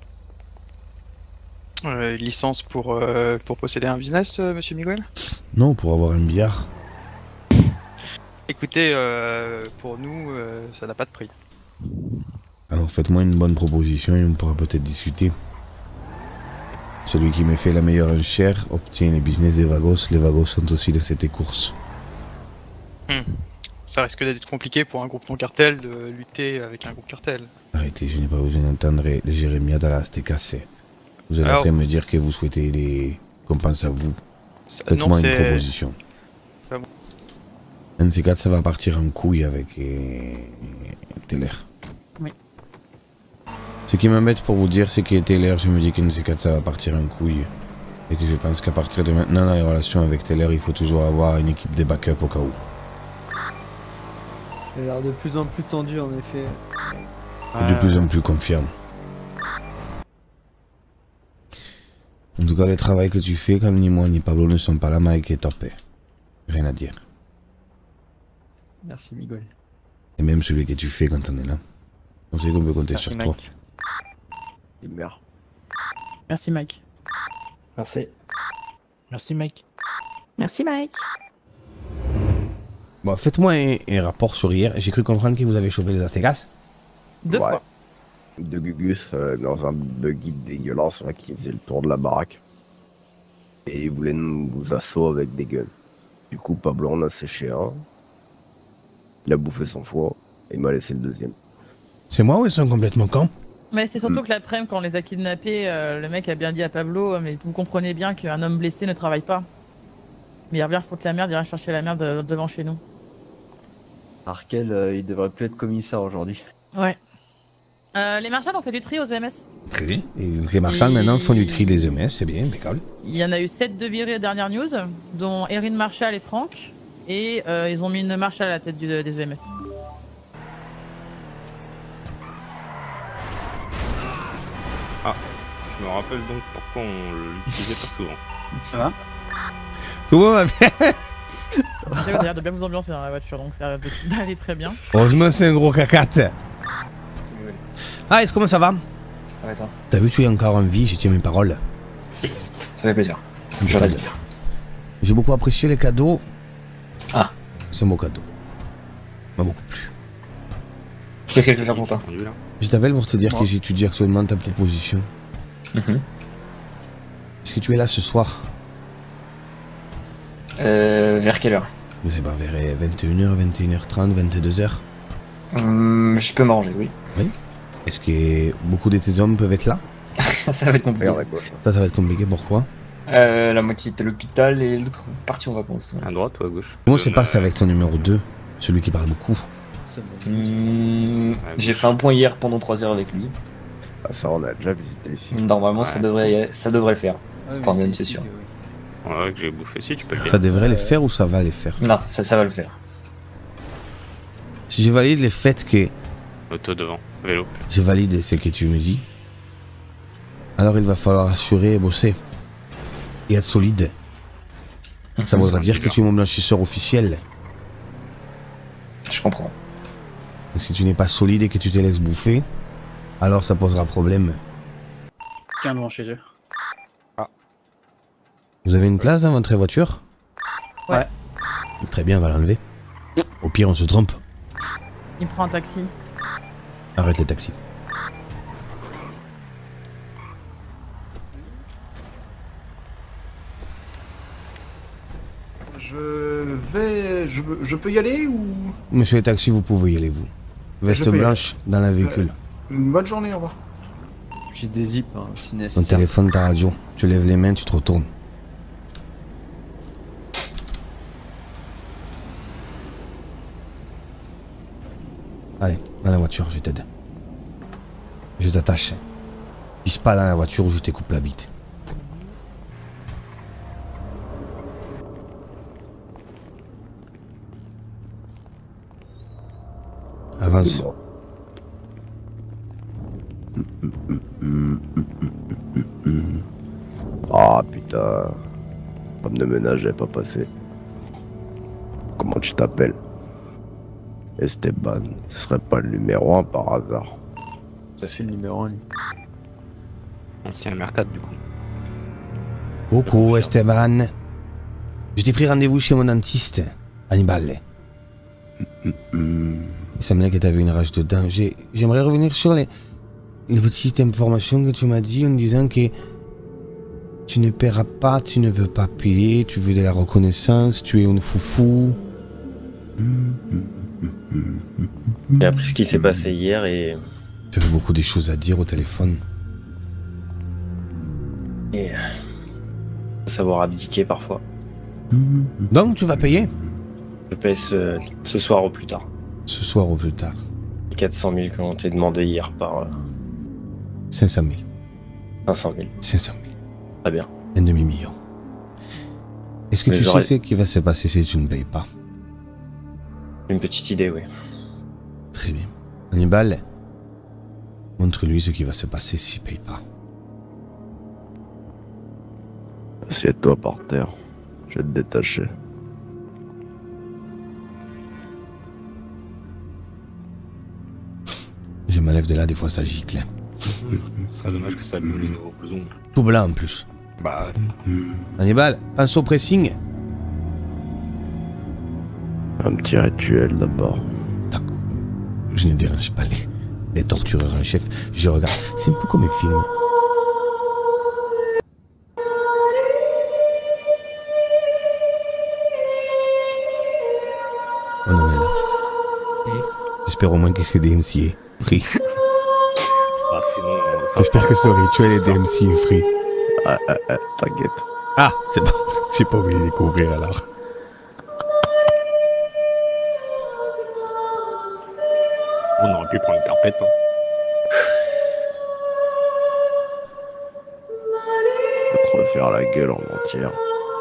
[SPEAKER 10] Euh, une licence pour, euh, pour posséder un business, euh, monsieur Miguel?
[SPEAKER 1] Non, pour avoir un billard.
[SPEAKER 10] Écoutez, euh, pour nous, euh, ça n'a pas de prix.
[SPEAKER 1] Alors faites-moi une bonne proposition et on pourra peut-être discuter. Celui qui me fait la meilleure enchère obtient les business des Vagos. Les Vagos sont aussi dans cette course.
[SPEAKER 10] Hmm. Ça risque d'être compliqué pour un groupe non cartel de lutter avec un groupe cartel.
[SPEAKER 1] Arrêtez, je n'ai pas besoin d'entendre les Jérémia Dallas, t'es cassé. Vous allez
[SPEAKER 10] Alors,
[SPEAKER 1] après me dire que vous souhaitez les... qu'on pense à vous.
[SPEAKER 10] Ça-
[SPEAKER 1] Faites-moi
[SPEAKER 10] non,
[SPEAKER 1] une
[SPEAKER 10] c'est-
[SPEAKER 1] proposition.
[SPEAKER 10] Pas bon.
[SPEAKER 1] Un de ces quatre, ça va partir en couille avec euh, Teller.
[SPEAKER 6] Oui.
[SPEAKER 1] Ce qui m'embête pour vous dire, c'est que Teller, je me dis qu'un de ces quatre, ça va partir en couille. Et que je pense qu'à partir de maintenant, dans les relations avec Teller, il faut toujours avoir une équipe de backup au cas où.
[SPEAKER 2] Il a l'air de plus en plus tendu en effet.
[SPEAKER 1] Et de plus en plus confiant. En tout cas, le travail que tu fais, quand ni moi ni Pablo ne sont pas là, Mike est top. Rien à dire.
[SPEAKER 2] Merci Miguel.
[SPEAKER 1] Et même celui que tu fais quand on est là. On sait qu'on peut compter sur toi.
[SPEAKER 2] Il meurt.
[SPEAKER 6] Merci Mike.
[SPEAKER 18] Merci.
[SPEAKER 7] Merci, Mike.
[SPEAKER 6] Merci Mike.
[SPEAKER 1] Bon, faites-moi un, un rapport sur hier. J'ai cru comprendre que vous avez chopé les Aztecas.
[SPEAKER 6] Deux
[SPEAKER 4] Ouais.
[SPEAKER 6] fois.
[SPEAKER 4] De Gugus euh, dans un buggy dégueulasse là, qui faisait le tour de la baraque. Et il voulait nous assaut avec des guns. Du coup, Pablo en a séché un. Il a bouffé son foie et il m'a laissé le deuxième.
[SPEAKER 1] C'est moi ou ils sont complètement cons?
[SPEAKER 6] Mais c'est surtout
[SPEAKER 4] Mm.
[SPEAKER 6] que l'après-midi, quand on les a kidnappés, euh, le mec a bien dit à Pablo, mais vous comprenez bien qu'un homme blessé ne travaille pas. Mais il revient foutre la merde, il ira chercher la merde euh, devant chez nous.
[SPEAKER 2] Arkel, euh, il devrait plus être commissaire aujourd'hui.
[SPEAKER 6] Ouais. Euh, les marchands ont fait du tri aux E M S.
[SPEAKER 1] Très bien. Et les marchands
[SPEAKER 6] Et-
[SPEAKER 1] maintenant font du tri des E M S, c'est bien, impeccable.
[SPEAKER 6] Il y en a eu sept de virés aux dernières news, dont Erin Marshall et Franck. Et euh, ils ont mis une Marshall à la tête du- des E M S.
[SPEAKER 19] Ah, je me rappelle donc pourquoi on l'utilisait pas souvent.
[SPEAKER 5] Ça va?
[SPEAKER 1] Tout le monde va bien.
[SPEAKER 6] J'ai l'air de bien vous ambiancer dans la voiture, donc ça a l'air de- d'aller très bien.
[SPEAKER 1] Heureusement, c'est un gros cacate. Ah, est-ce comment ça va?
[SPEAKER 5] Ça va et toi?
[SPEAKER 1] T'as vu, tu es encore en vie, j'ai tenu mes paroles.
[SPEAKER 5] Ça fait plaisir. Je vais le dire.
[SPEAKER 1] J'ai beaucoup apprécié les cadeaux.
[SPEAKER 5] Ah.
[SPEAKER 1] C'est un beau cadeau. M'a beaucoup plu.
[SPEAKER 5] Qu'est-ce que je peux faire pour toi?
[SPEAKER 1] Je t'appelle pour te dire
[SPEAKER 5] Moi.
[SPEAKER 1] que j'étudie actuellement ta proposition.
[SPEAKER 5] Mhm.
[SPEAKER 1] Est-ce que tu es là ce soir?
[SPEAKER 5] Euh, vers quelle heure?
[SPEAKER 1] Je sais pas, vers vingt et une heures, vingt et une heures trente, vingt-deux heures.
[SPEAKER 5] Hum, Je peux m'arranger, oui.
[SPEAKER 1] Oui. Est-ce que beaucoup de tes hommes peuvent être là?
[SPEAKER 5] Ça va être compliqué.
[SPEAKER 1] Ça, ça va être compliqué, pourquoi?
[SPEAKER 5] Euh, la moitié était à l'hôpital et l'autre partie en vacances.
[SPEAKER 19] À droite ou à gauche?
[SPEAKER 1] Comment c'est passé avec ton numéro deux? Celui qui parle beaucoup.
[SPEAKER 5] Hum, J'ai fait un point hier pendant trois heures avec lui.
[SPEAKER 4] Ah, ça, on a déjà visité ici.
[SPEAKER 5] Normalement, ça,
[SPEAKER 19] Ouais.
[SPEAKER 5] devrait, ça devrait le faire.
[SPEAKER 2] Ouais, mais
[SPEAKER 5] Enfin,
[SPEAKER 2] c'est
[SPEAKER 5] même, c'est
[SPEAKER 2] ici,
[SPEAKER 5] sûr.
[SPEAKER 2] oui.
[SPEAKER 19] Ouais, que j'ai bouffé, si tu peux le dire.
[SPEAKER 1] Ça devrait les faire ou ça va les faire?
[SPEAKER 5] Non, ça, ça va le faire.
[SPEAKER 1] Si je valide les faits que
[SPEAKER 19] Auto devant, vélo.
[SPEAKER 1] je valide ce que tu me dis, alors il va falloir assurer et bosser. Et être solide. Ça voudra dire que tu es mon blanchisseur officiel.
[SPEAKER 5] Je comprends.
[SPEAKER 1] Donc si tu n'es pas solide et que tu te laisses bouffer, alors ça posera problème.
[SPEAKER 18] Tiens, devant chez eux.
[SPEAKER 1] Vous avez une place dans votre voiture?
[SPEAKER 6] Ouais.
[SPEAKER 1] Très bien, on va l'enlever. Au pire, on se trompe.
[SPEAKER 6] Il prend un taxi.
[SPEAKER 1] Arrête les taxis.
[SPEAKER 20] Je vais... Je, je peux y aller ou...
[SPEAKER 1] Monsieur les taxis, vous pouvez y aller, vous. Veste
[SPEAKER 20] Je peux y
[SPEAKER 1] blanche dans la véhicule.
[SPEAKER 20] Une bonne journée, au revoir.
[SPEAKER 2] J'ai des zips, hein, si
[SPEAKER 1] Ton
[SPEAKER 2] nécessaire.
[SPEAKER 1] téléphone, ta radio. Tu lèves les mains, tu te retournes. Allez, dans la voiture, je t'aide. Je t'attache. Pisse pas dans la voiture ou je te coupe la bite. Avance.
[SPEAKER 4] Ah putain. Femme de ménage n'est pas passé. Comment tu t'appelles? Esteban, ce serait pas le numéro un par hasard.
[SPEAKER 2] Ça fait le numéro un, lui.
[SPEAKER 19] Ancien Mercat, du coup.
[SPEAKER 1] Coucou Esteban. Je t'ai pris rendez-vous chez mon dentiste, Hannibal. Il semblait que tu avais une rage de dents. J'ai- J'aimerais revenir sur les... les petites informations que tu m'as dit en disant que tu ne paieras pas, tu ne veux pas payer, tu veux de la reconnaissance, tu es une foufou.
[SPEAKER 13] J'ai appris ce qui s'est passé hier et,
[SPEAKER 1] Tu avais beaucoup de choses à dire au téléphone.
[SPEAKER 13] et euh, faut savoir abdiquer parfois.
[SPEAKER 1] Donc tu vas payer?
[SPEAKER 13] Je paye ce, ce soir au plus tard.
[SPEAKER 1] Ce soir au plus tard.
[SPEAKER 13] Les quatre cent mille qu'on t'a demandé hier par euh,
[SPEAKER 1] cinq cent mille.
[SPEAKER 13] cinq cent mille.
[SPEAKER 1] cinq cent mille.
[SPEAKER 13] Très bien.
[SPEAKER 1] Un demi-million. Est-ce que
[SPEAKER 13] Mais
[SPEAKER 1] tu
[SPEAKER 13] j'aurais-
[SPEAKER 1] sais ce qui va se passer si tu ne payes pas?
[SPEAKER 13] Une petite idée, oui.
[SPEAKER 1] Très bien. Hannibal, montre-lui ce qui va se passer s'il ne paye pas.
[SPEAKER 4] Assieds-toi par terre. Je vais te détacher.
[SPEAKER 1] Je me lève de là, des fois ça gicle.
[SPEAKER 19] Ce serait dommage que ça me les nouveaux blousons.
[SPEAKER 1] Tout blanc en plus.
[SPEAKER 19] Bah,
[SPEAKER 1] Hannibal, pense au pressing.
[SPEAKER 4] Un petit rituel d'abord.
[SPEAKER 1] Je ne dérange pas les, les tortureurs en chef. Je regarde. C'est un peu comme un film. On en est là. J'espère au moins que c'est D M C A. Free.
[SPEAKER 19] Ah, sinon. ça-
[SPEAKER 1] J'espère que ce rituel est D M C A free.
[SPEAKER 4] Ah, ah, ah, t'inquiète.
[SPEAKER 1] Ah, c'est bon. J'ai pas oublié de découvrir alors.
[SPEAKER 19] On aurait pu prendre une carpette. Hein.
[SPEAKER 4] Je vais te refaire la gueule en entière.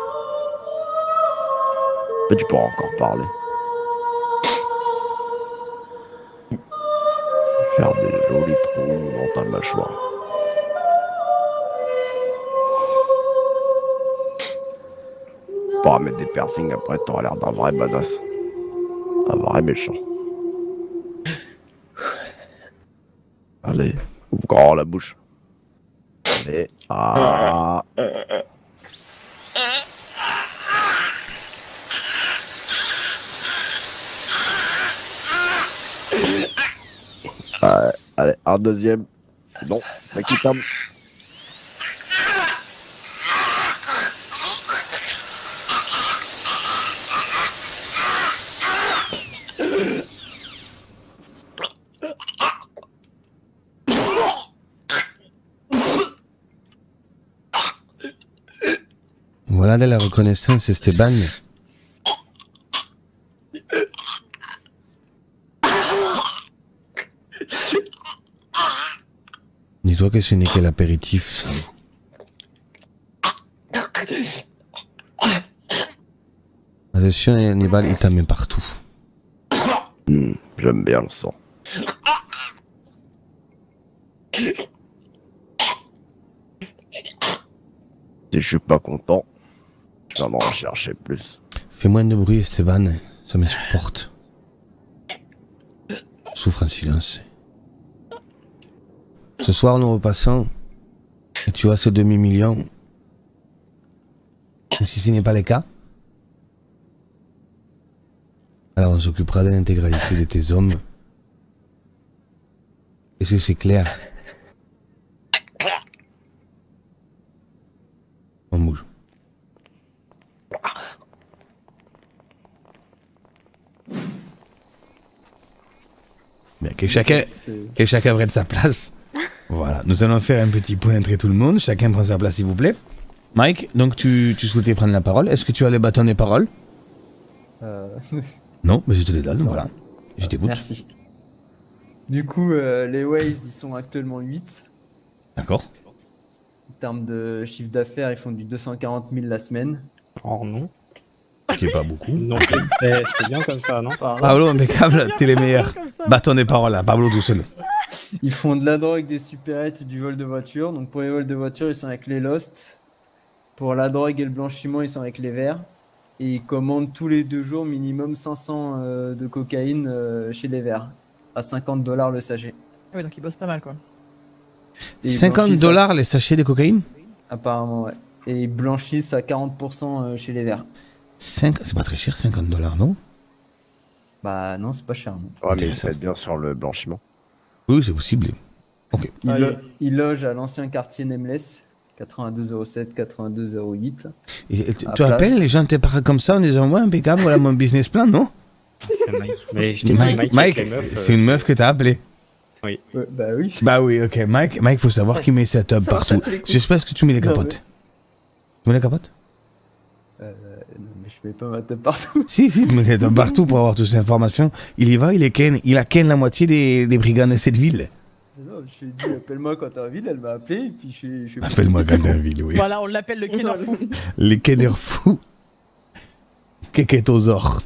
[SPEAKER 4] Mais tu pourras encore parler. Faire des jolis trous dans ta mâchoire. Tu pourras mettre des piercings après, t'auras l'air d'un vrai badass. Un vrai méchant. Allez, ouvre grand la bouche. Allez, ah. Ouais, allez, un deuxième. Non, mec qui tombe.
[SPEAKER 1] Voilà de la reconnaissance, Esteban. Dis-toi que ce n'est que l'apéritif, ça. Attention, Hannibal, il t'a mis partout.
[SPEAKER 4] Mmh, j'aime bien le sang. Si je suis pas content, je vais en chercher plus.
[SPEAKER 1] Fais moins de bruit, Esteban, ça m'insupporte. Souffre en silence. Ce soir, nous repassons. Et tu as ce demi-million. Et si ce n'est pas le cas, alors on s'occupera de l'intégralité de tes hommes. Est-ce que c'est clair? On bouge. Bien, que chacun, que chacun prenne sa place. Voilà, nous allons faire un petit point entre tout le monde. Chacun prend sa place, s'il vous plaît. Mike, donc tu, tu souhaitais prendre la parole. Est-ce que tu as les bâtons des paroles?
[SPEAKER 2] Euh...
[SPEAKER 1] Non, mais je te les donne, voilà. Je t'écoute.
[SPEAKER 2] Merci. Du coup, euh, les Waves, ils sont actuellement huit.
[SPEAKER 1] D'accord.
[SPEAKER 2] En termes de chiffre d'affaires, ils font du deux cent quarante mille la semaine.
[SPEAKER 19] Oh non.
[SPEAKER 1] Qui est pas beaucoup.
[SPEAKER 19] Non, c'est c'est bien comme ça, non?
[SPEAKER 1] Pablo, impeccable, t'es les meilleurs. Bâton des paroles, là. Pablo tout seul.
[SPEAKER 2] Ils font de la drogue, des supérettes et du vol de voiture. Donc pour les vols de voiture, ils sont avec les Lost. Pour la drogue et le blanchiment, ils sont avec les Verts. Et ils commandent tous les deux jours minimum cinq cents euh, de cocaïne euh, chez les Verts. À cinquante dollars le sachet.
[SPEAKER 6] Ah oui, donc ils bossent pas mal, quoi.
[SPEAKER 2] Et ils
[SPEAKER 1] cinquante
[SPEAKER 2] blanchissent
[SPEAKER 1] dollars les sachets de cocaïne?
[SPEAKER 2] à- Apparemment, ouais. Et ils blanchissent à quarante pour cent chez les Verts.
[SPEAKER 1] cinq... C'est pas très cher, cinquante dollars, non?
[SPEAKER 2] Bah non, c'est pas cher. Non.
[SPEAKER 4] Ouais, mais ça va être bien sur le blanchiment.
[SPEAKER 1] Oui, c'est possible. Ok.
[SPEAKER 2] Il, lo- il loge à l'ancien quartier Nameless, quatre-vingt-deux zéro sept, quatre-vingt-deux zéro huit. là.
[SPEAKER 1] Et, et tu
[SPEAKER 2] À
[SPEAKER 1] tu
[SPEAKER 2] Plage.
[SPEAKER 1] appelles, les gens te parlent comme ça en disant ouais, impeccable, voilà mon business plan, non?
[SPEAKER 19] C'est Mike. Mais je t'ai dit,
[SPEAKER 1] Mike,
[SPEAKER 19] Mike,
[SPEAKER 1] Mike,
[SPEAKER 19] avec les meufs,
[SPEAKER 1] c'est
[SPEAKER 19] euh,
[SPEAKER 1] une meuf que t'as appelée.
[SPEAKER 19] Oui.
[SPEAKER 2] Ouais, bah oui. c'est-
[SPEAKER 1] Bah oui, ok. Mike, Mike, faut savoir qu'il met sa tub
[SPEAKER 2] Ça marche
[SPEAKER 1] partout.
[SPEAKER 2] à tous les coups.
[SPEAKER 1] J'espère que tu mets les
[SPEAKER 2] Non,
[SPEAKER 1] capotes. Tu mets les capotes?
[SPEAKER 2] Euh, non, mais je mets pas ma tête partout.
[SPEAKER 1] Si, si, tu mets les tubs partout pour avoir toutes ces informations. Il y va, il est ken, il a ken la moitié des, des brigands de cette ville.
[SPEAKER 2] Non, je lui ai dit appelle-moi quand t'es en ville, elle m'a appelé et puis je suis. je suis-
[SPEAKER 1] Appelle-moi quand t'es en ville, oui.
[SPEAKER 6] Voilà, on l'appelle le Kenner fou.
[SPEAKER 1] Les kenners fous. Keketosaures.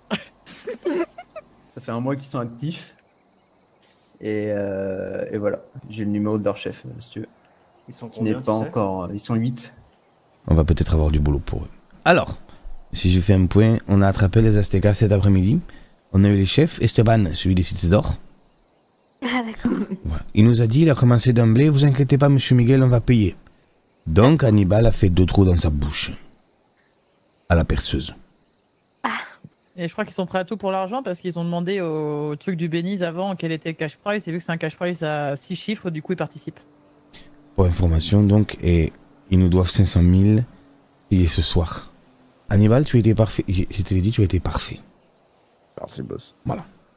[SPEAKER 2] Ça fait un mois qu'ils sont actifs. Et, euh, et voilà, j'ai le numéro de leur chef, euh, si tu veux.
[SPEAKER 18] Ils sont
[SPEAKER 2] Qui n'est
[SPEAKER 18] combien,
[SPEAKER 2] pas
[SPEAKER 18] tu sais
[SPEAKER 2] encore. Ils sont huit.
[SPEAKER 1] On va peut-être avoir du boulot pour eux. Alors, si je fais un point, on a attrapé les Aztecas cet après-midi. On a eu les chefs. Esteban, celui des cités d'or.
[SPEAKER 16] Ah, d'accord.
[SPEAKER 1] Voilà. Il nous a dit, il a commencé d'emblée, vous inquiétez pas, monsieur Miguel, on va payer. Donc, Hannibal a fait deux trous dans sa bouche. À la perceuse.
[SPEAKER 6] Et je crois qu'ils sont prêts à tout pour l'argent parce qu'ils ont demandé au truc du Beniz avant quel était le cash price. Et vu que c'est un cash price à six chiffres, du coup ils participent.
[SPEAKER 1] Pour information, donc, et ils nous doivent cinq cent mille payés ce soir. Hannibal, tu étais parfait. Je je te l'ai dit, tu as été parfait.
[SPEAKER 4] Merci, boss.
[SPEAKER 1] Voilà.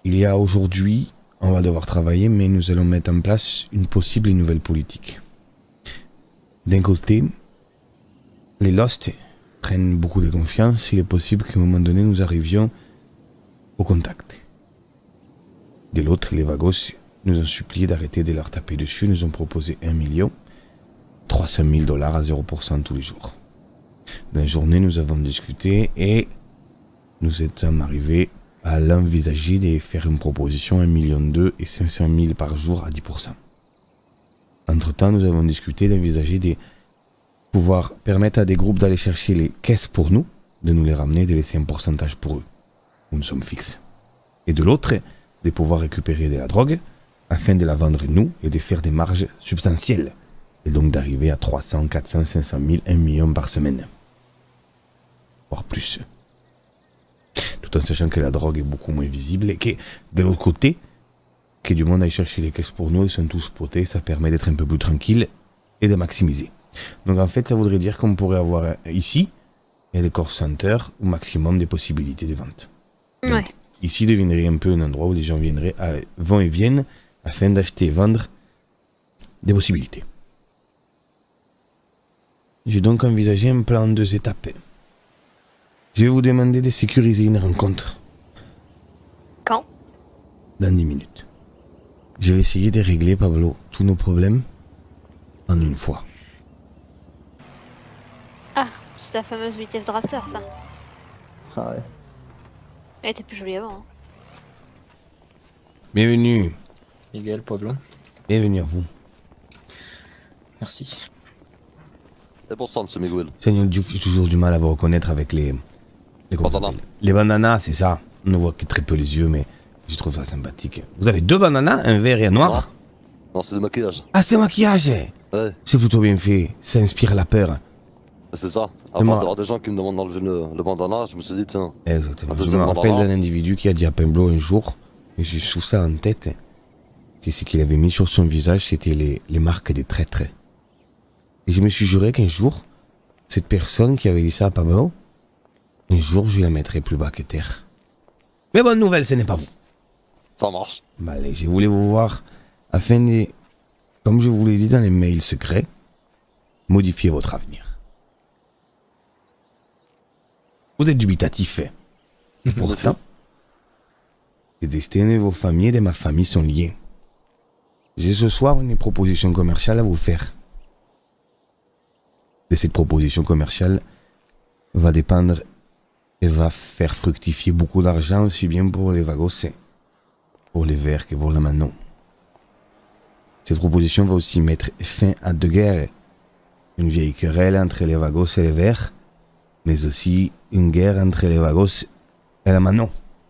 [SPEAKER 1] Il y a aujourd'hui, on va devoir travailler, mais nous allons mettre en place une possible et nouvelle politique. D'un côté, les Lost prennent beaucoup de confiance. Il est possible qu'à un moment donné, nous arrivions au contact. De l'autre, les Vagos nous ont supplié d'arrêter de leur taper dessus. Nous ont proposé un million, trois cent mille dollars à zéro pour cent tous les jours. Dans la journée, nous avons discuté et nous sommes arrivés à l'envisager de faire une proposition un million deux et cinq cent mille par jour à dix pour cent. Entre-temps, nous avons discuté d'envisager de pouvoir permettre à des groupes d'aller chercher les caisses pour nous, de nous les ramener, de laisser un pourcentage pour eux, où nous sommes fixes. Et de l'autre, de pouvoir récupérer de la drogue afin de la vendre nous et de faire des marges substantielles. Et donc d'arriver à trois cents, quatre cents, cinq cent mille, un million par semaine. Voire plus. Tout en sachant que la drogue est beaucoup moins visible et que, de l'autre côté, que du monde aille chercher les caisses pour nous, ils sont tous spotés, ça permet d'être un peu plus tranquille et de maximiser. Donc en fait, ça voudrait dire qu'on pourrait avoir ici, et les core centers, au maximum des possibilités de vente. Donc,
[SPEAKER 16] Ouais.
[SPEAKER 1] ici deviendrait un peu un endroit où les gens viendraient à, vont et viennent afin d'acheter et vendre des possibilités. J'ai donc envisagé un plan en deux étapes. Je vais vous demander de sécuriser une rencontre.
[SPEAKER 16] Quand?
[SPEAKER 1] Dans dix minutes. Je vais essayer de régler, Pablo, tous nos problèmes en une fois.
[SPEAKER 16] Ah, c'est la fameuse huit F Drafter, ça.
[SPEAKER 2] Ah ouais.
[SPEAKER 16] Elle était plus jolie avant. Hein.
[SPEAKER 1] Bienvenue.
[SPEAKER 5] Miguel, Pablo.
[SPEAKER 1] Bienvenue à vous.
[SPEAKER 5] Merci.
[SPEAKER 21] Et bonsoir, monsieur Miguel.
[SPEAKER 1] Seigneur Diouf, j'ai toujours du mal à vous reconnaître avec les... Les,
[SPEAKER 21] Bandanas.
[SPEAKER 1] les bananas, c'est ça. On ne voit que très peu les yeux, mais je trouve ça sympathique. Vous avez deux bananas, un vert et un noir?
[SPEAKER 21] Non, c'est du maquillage.
[SPEAKER 1] Ah, c'est maquillage.
[SPEAKER 21] Ouais.
[SPEAKER 1] C'est plutôt bien fait. Ça inspire la peur.
[SPEAKER 21] C'est ça. À
[SPEAKER 1] Et moi-
[SPEAKER 21] force d'avoir des gens qui me demandent d'enlever le, le bandana, je me suis dit, tiens.
[SPEAKER 1] Exactement.
[SPEAKER 21] un
[SPEAKER 1] Je me
[SPEAKER 21] deuxième
[SPEAKER 1] rappelle
[SPEAKER 21] bandana.
[SPEAKER 1] d'un individu qui a dit à Pablo un jour, et j'ai sous ça en tête, que ce qu'il avait mis sur son visage, c'était les, les marques des traîtres. Et je me suis juré qu'un jour, cette personne qui avait dit ça à Pablo, un jour je la mettrai plus bas que terre. Mais bonne nouvelle, ce n'est pas vous.
[SPEAKER 21] Ça marche.
[SPEAKER 1] Bah allez, je voulais vous voir afin de, comme je vous l'ai dit dans les mails secrets, modifier votre avenir. Vous êtes dubitatif, hein. Pourtant, les destins de vos familles et de ma famille sont liés. J'ai ce soir une proposition commerciale à vous faire. De cette proposition commerciale va dépendre et va faire fructifier beaucoup d'argent aussi bien pour les Vagos, pour les Verts que pour la Manon. Cette proposition va aussi mettre fin à deux guerres. Une vieille querelle entre les Vagos et les Verts, mais aussi une guerre entre les Vagos et la Manon.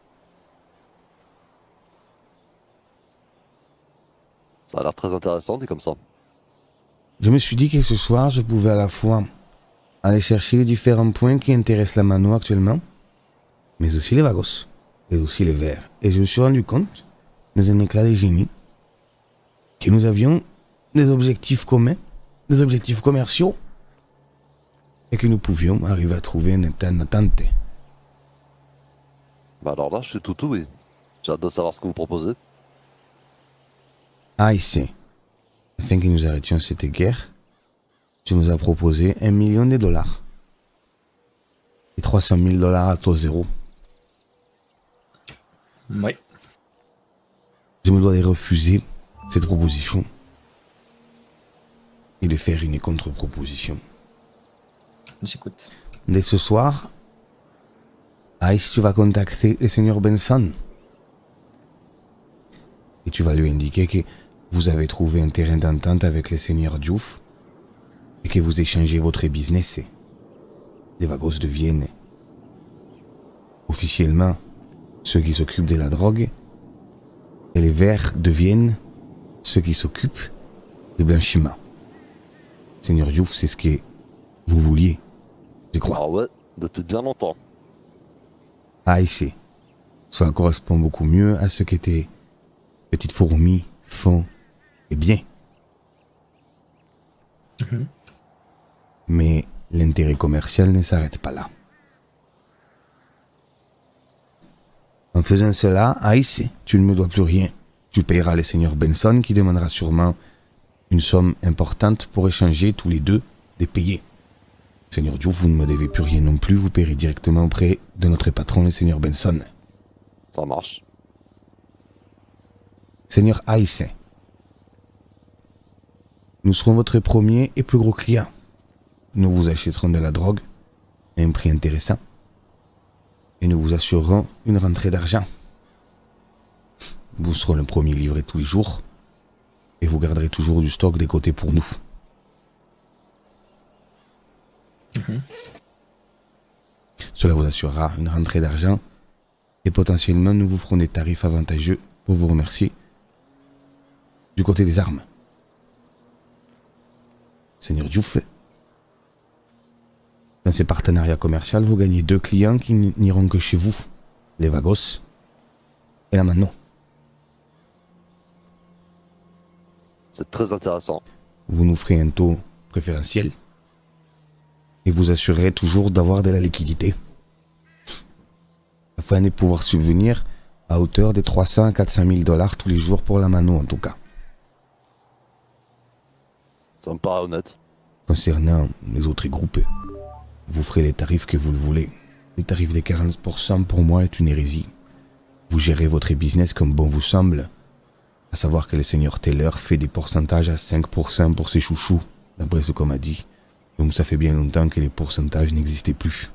[SPEAKER 21] Ça a l'air très intéressant, dit comme ça.
[SPEAKER 1] Je me suis dit que ce soir, je pouvais à la fois aller chercher les différents points qui intéressent la Manon actuellement, mais aussi les Vagos, et aussi les Verts. Et je me suis rendu compte, dans un éclat de génie, que nous avions des objectifs communs, des objectifs commerciaux, et que nous pouvions arriver à trouver une entente.
[SPEAKER 21] Bah alors là, je suis tout oui. J'ai hâte de savoir ce que vous proposez.
[SPEAKER 1] Ah, ici, afin que nous arrêtions cette guerre, tu nous as proposé un million de dollars. Et trois cent mille dollars à taux zéro.
[SPEAKER 5] Oui.
[SPEAKER 1] Je me dois de refuser cette proposition et de faire une contre-proposition.
[SPEAKER 5] J'écoute.
[SPEAKER 1] Dès ce soir, Ice, tu vas contacter le seigneur Benson. Et tu vas lui indiquer que vous avez trouvé un terrain d'entente avec le seigneur Diouf et que vous échangez votre business. Les Vagos deviennent officiellement ceux qui s'occupent de la drogue et les Verts deviennent ceux qui s'occupent du blanchiment. Seigneur Diouf, c'est ce que vous vouliez, je crois.
[SPEAKER 21] Ah ouais, depuis bien longtemps.
[SPEAKER 1] Ah, ici. Ça correspond beaucoup mieux à ce qu'étaient Petite Fourmi, Fond et Bien.
[SPEAKER 5] Mhm.
[SPEAKER 1] Mais l'intérêt commercial ne s'arrête pas là. En En faisant cela, Ice, tu ne me dois plus rien. Tu payeras le seigneur Benson qui demandera sûrement une somme importante pour échanger tous les deux des payés. Seigneur Diouf, vous ne me devez plus rien non plus, vous paierez directement auprès de notre patron, le seigneur Benson.
[SPEAKER 21] Ça marche.
[SPEAKER 1] Seigneur Ice, nous serons votre premier et plus gros client. Nous vous achèterons de la drogue à un prix intéressant et nous vous assurerons une rentrée d'argent. Vous serez le premier livré tous les jours et vous garderez toujours du stock des côtés pour nous.
[SPEAKER 13] Mhm.
[SPEAKER 1] Cela vous assurera une rentrée d'argent et potentiellement nous vous ferons des tarifs avantageux pour vous remercier du côté des armes. Seigneur Diouf, dans ces partenariats commerciaux, vous gagnez deux clients qui n'iront que chez vous, les Vagos et la Mano.
[SPEAKER 21] C'est très intéressant.
[SPEAKER 1] Vous nous ferez un taux préférentiel et vous assurerez toujours d'avoir de la liquidité afin de pouvoir subvenir à hauteur de trois cents à quatre cent mille dollars tous les jours pour la Mano en tout cas.
[SPEAKER 21] Ça me paraît honnête.
[SPEAKER 1] Concernant les autres groupes, vous ferez les tarifs que vous le voulez. Les tarifs des quarante pour cent pour moi est une hérésie. Vous gérez votre business comme bon vous semble, à savoir que le seigneur Taylor fait des pourcentages à cinq pour cent pour ses chouchous, d'après ce qu'on m'a dit. Donc ça fait bien longtemps que les pourcentages n'existaient plus.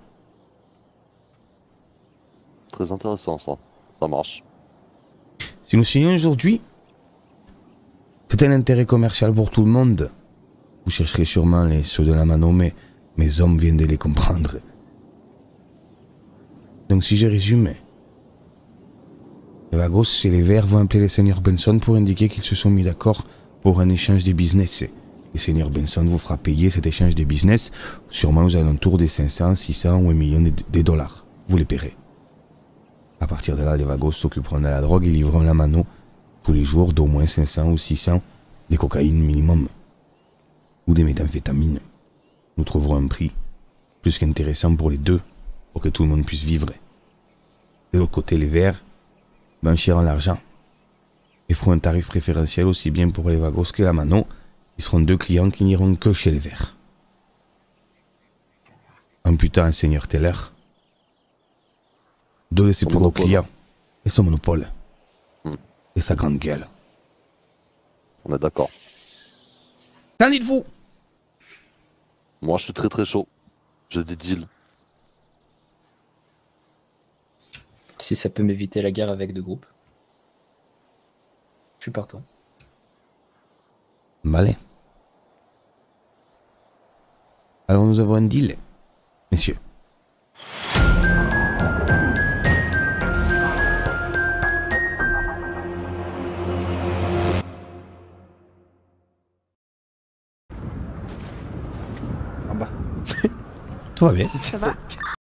[SPEAKER 21] Très intéressant ça. Ça marche.
[SPEAKER 1] Si nous signons aujourd'hui, c'est un intérêt commercial pour tout le monde. Vous chercherez sûrement les ceux de la Mano, mais mes hommes viennent de les comprendre. Donc si je résume, les Vagos et les Verts vont appeler le seigneur Benson pour indiquer qu'ils se sont mis d'accord pour un échange de business. Le seigneur Benson vous fera payer cet échange de business sûrement aux alentours des cinq cents, six cents ou un million de, de dollars. Vous les paierez. À partir de là, les Vagos s'occuperont de la drogue et livreront la Mano tous les jours d'au moins cinq cents ou six cents de cocaïne minimum ou des méthamphétamines. Nous trouverons un prix plus qu'intéressant pour les deux pour que tout le monde puisse vivre. De l'autre côté, les Verts blanchiront l'argent et feront un tarif préférentiel aussi bien pour les Vagos que la Mano. Ils seront deux clients qui n'iront que chez les Verts. Imputant un seigneur Taylor, deux de ses
[SPEAKER 21] Son
[SPEAKER 1] plus gros
[SPEAKER 21] monopole.
[SPEAKER 1] clients et son monopole.
[SPEAKER 21] Hmm.
[SPEAKER 1] Et sa grande gueule.
[SPEAKER 21] On est d'accord.
[SPEAKER 1] Qu'en dites-vous?
[SPEAKER 21] Moi, je suis très très chaud. J'ai des deals.
[SPEAKER 13] Si ça peut m'éviter la guerre avec deux groupes. Je suis partant.
[SPEAKER 1] Malin. Alors nous avons un deal, messieurs.
[SPEAKER 20] Ah bah.
[SPEAKER 1] Tout va bien.
[SPEAKER 2] Ça va.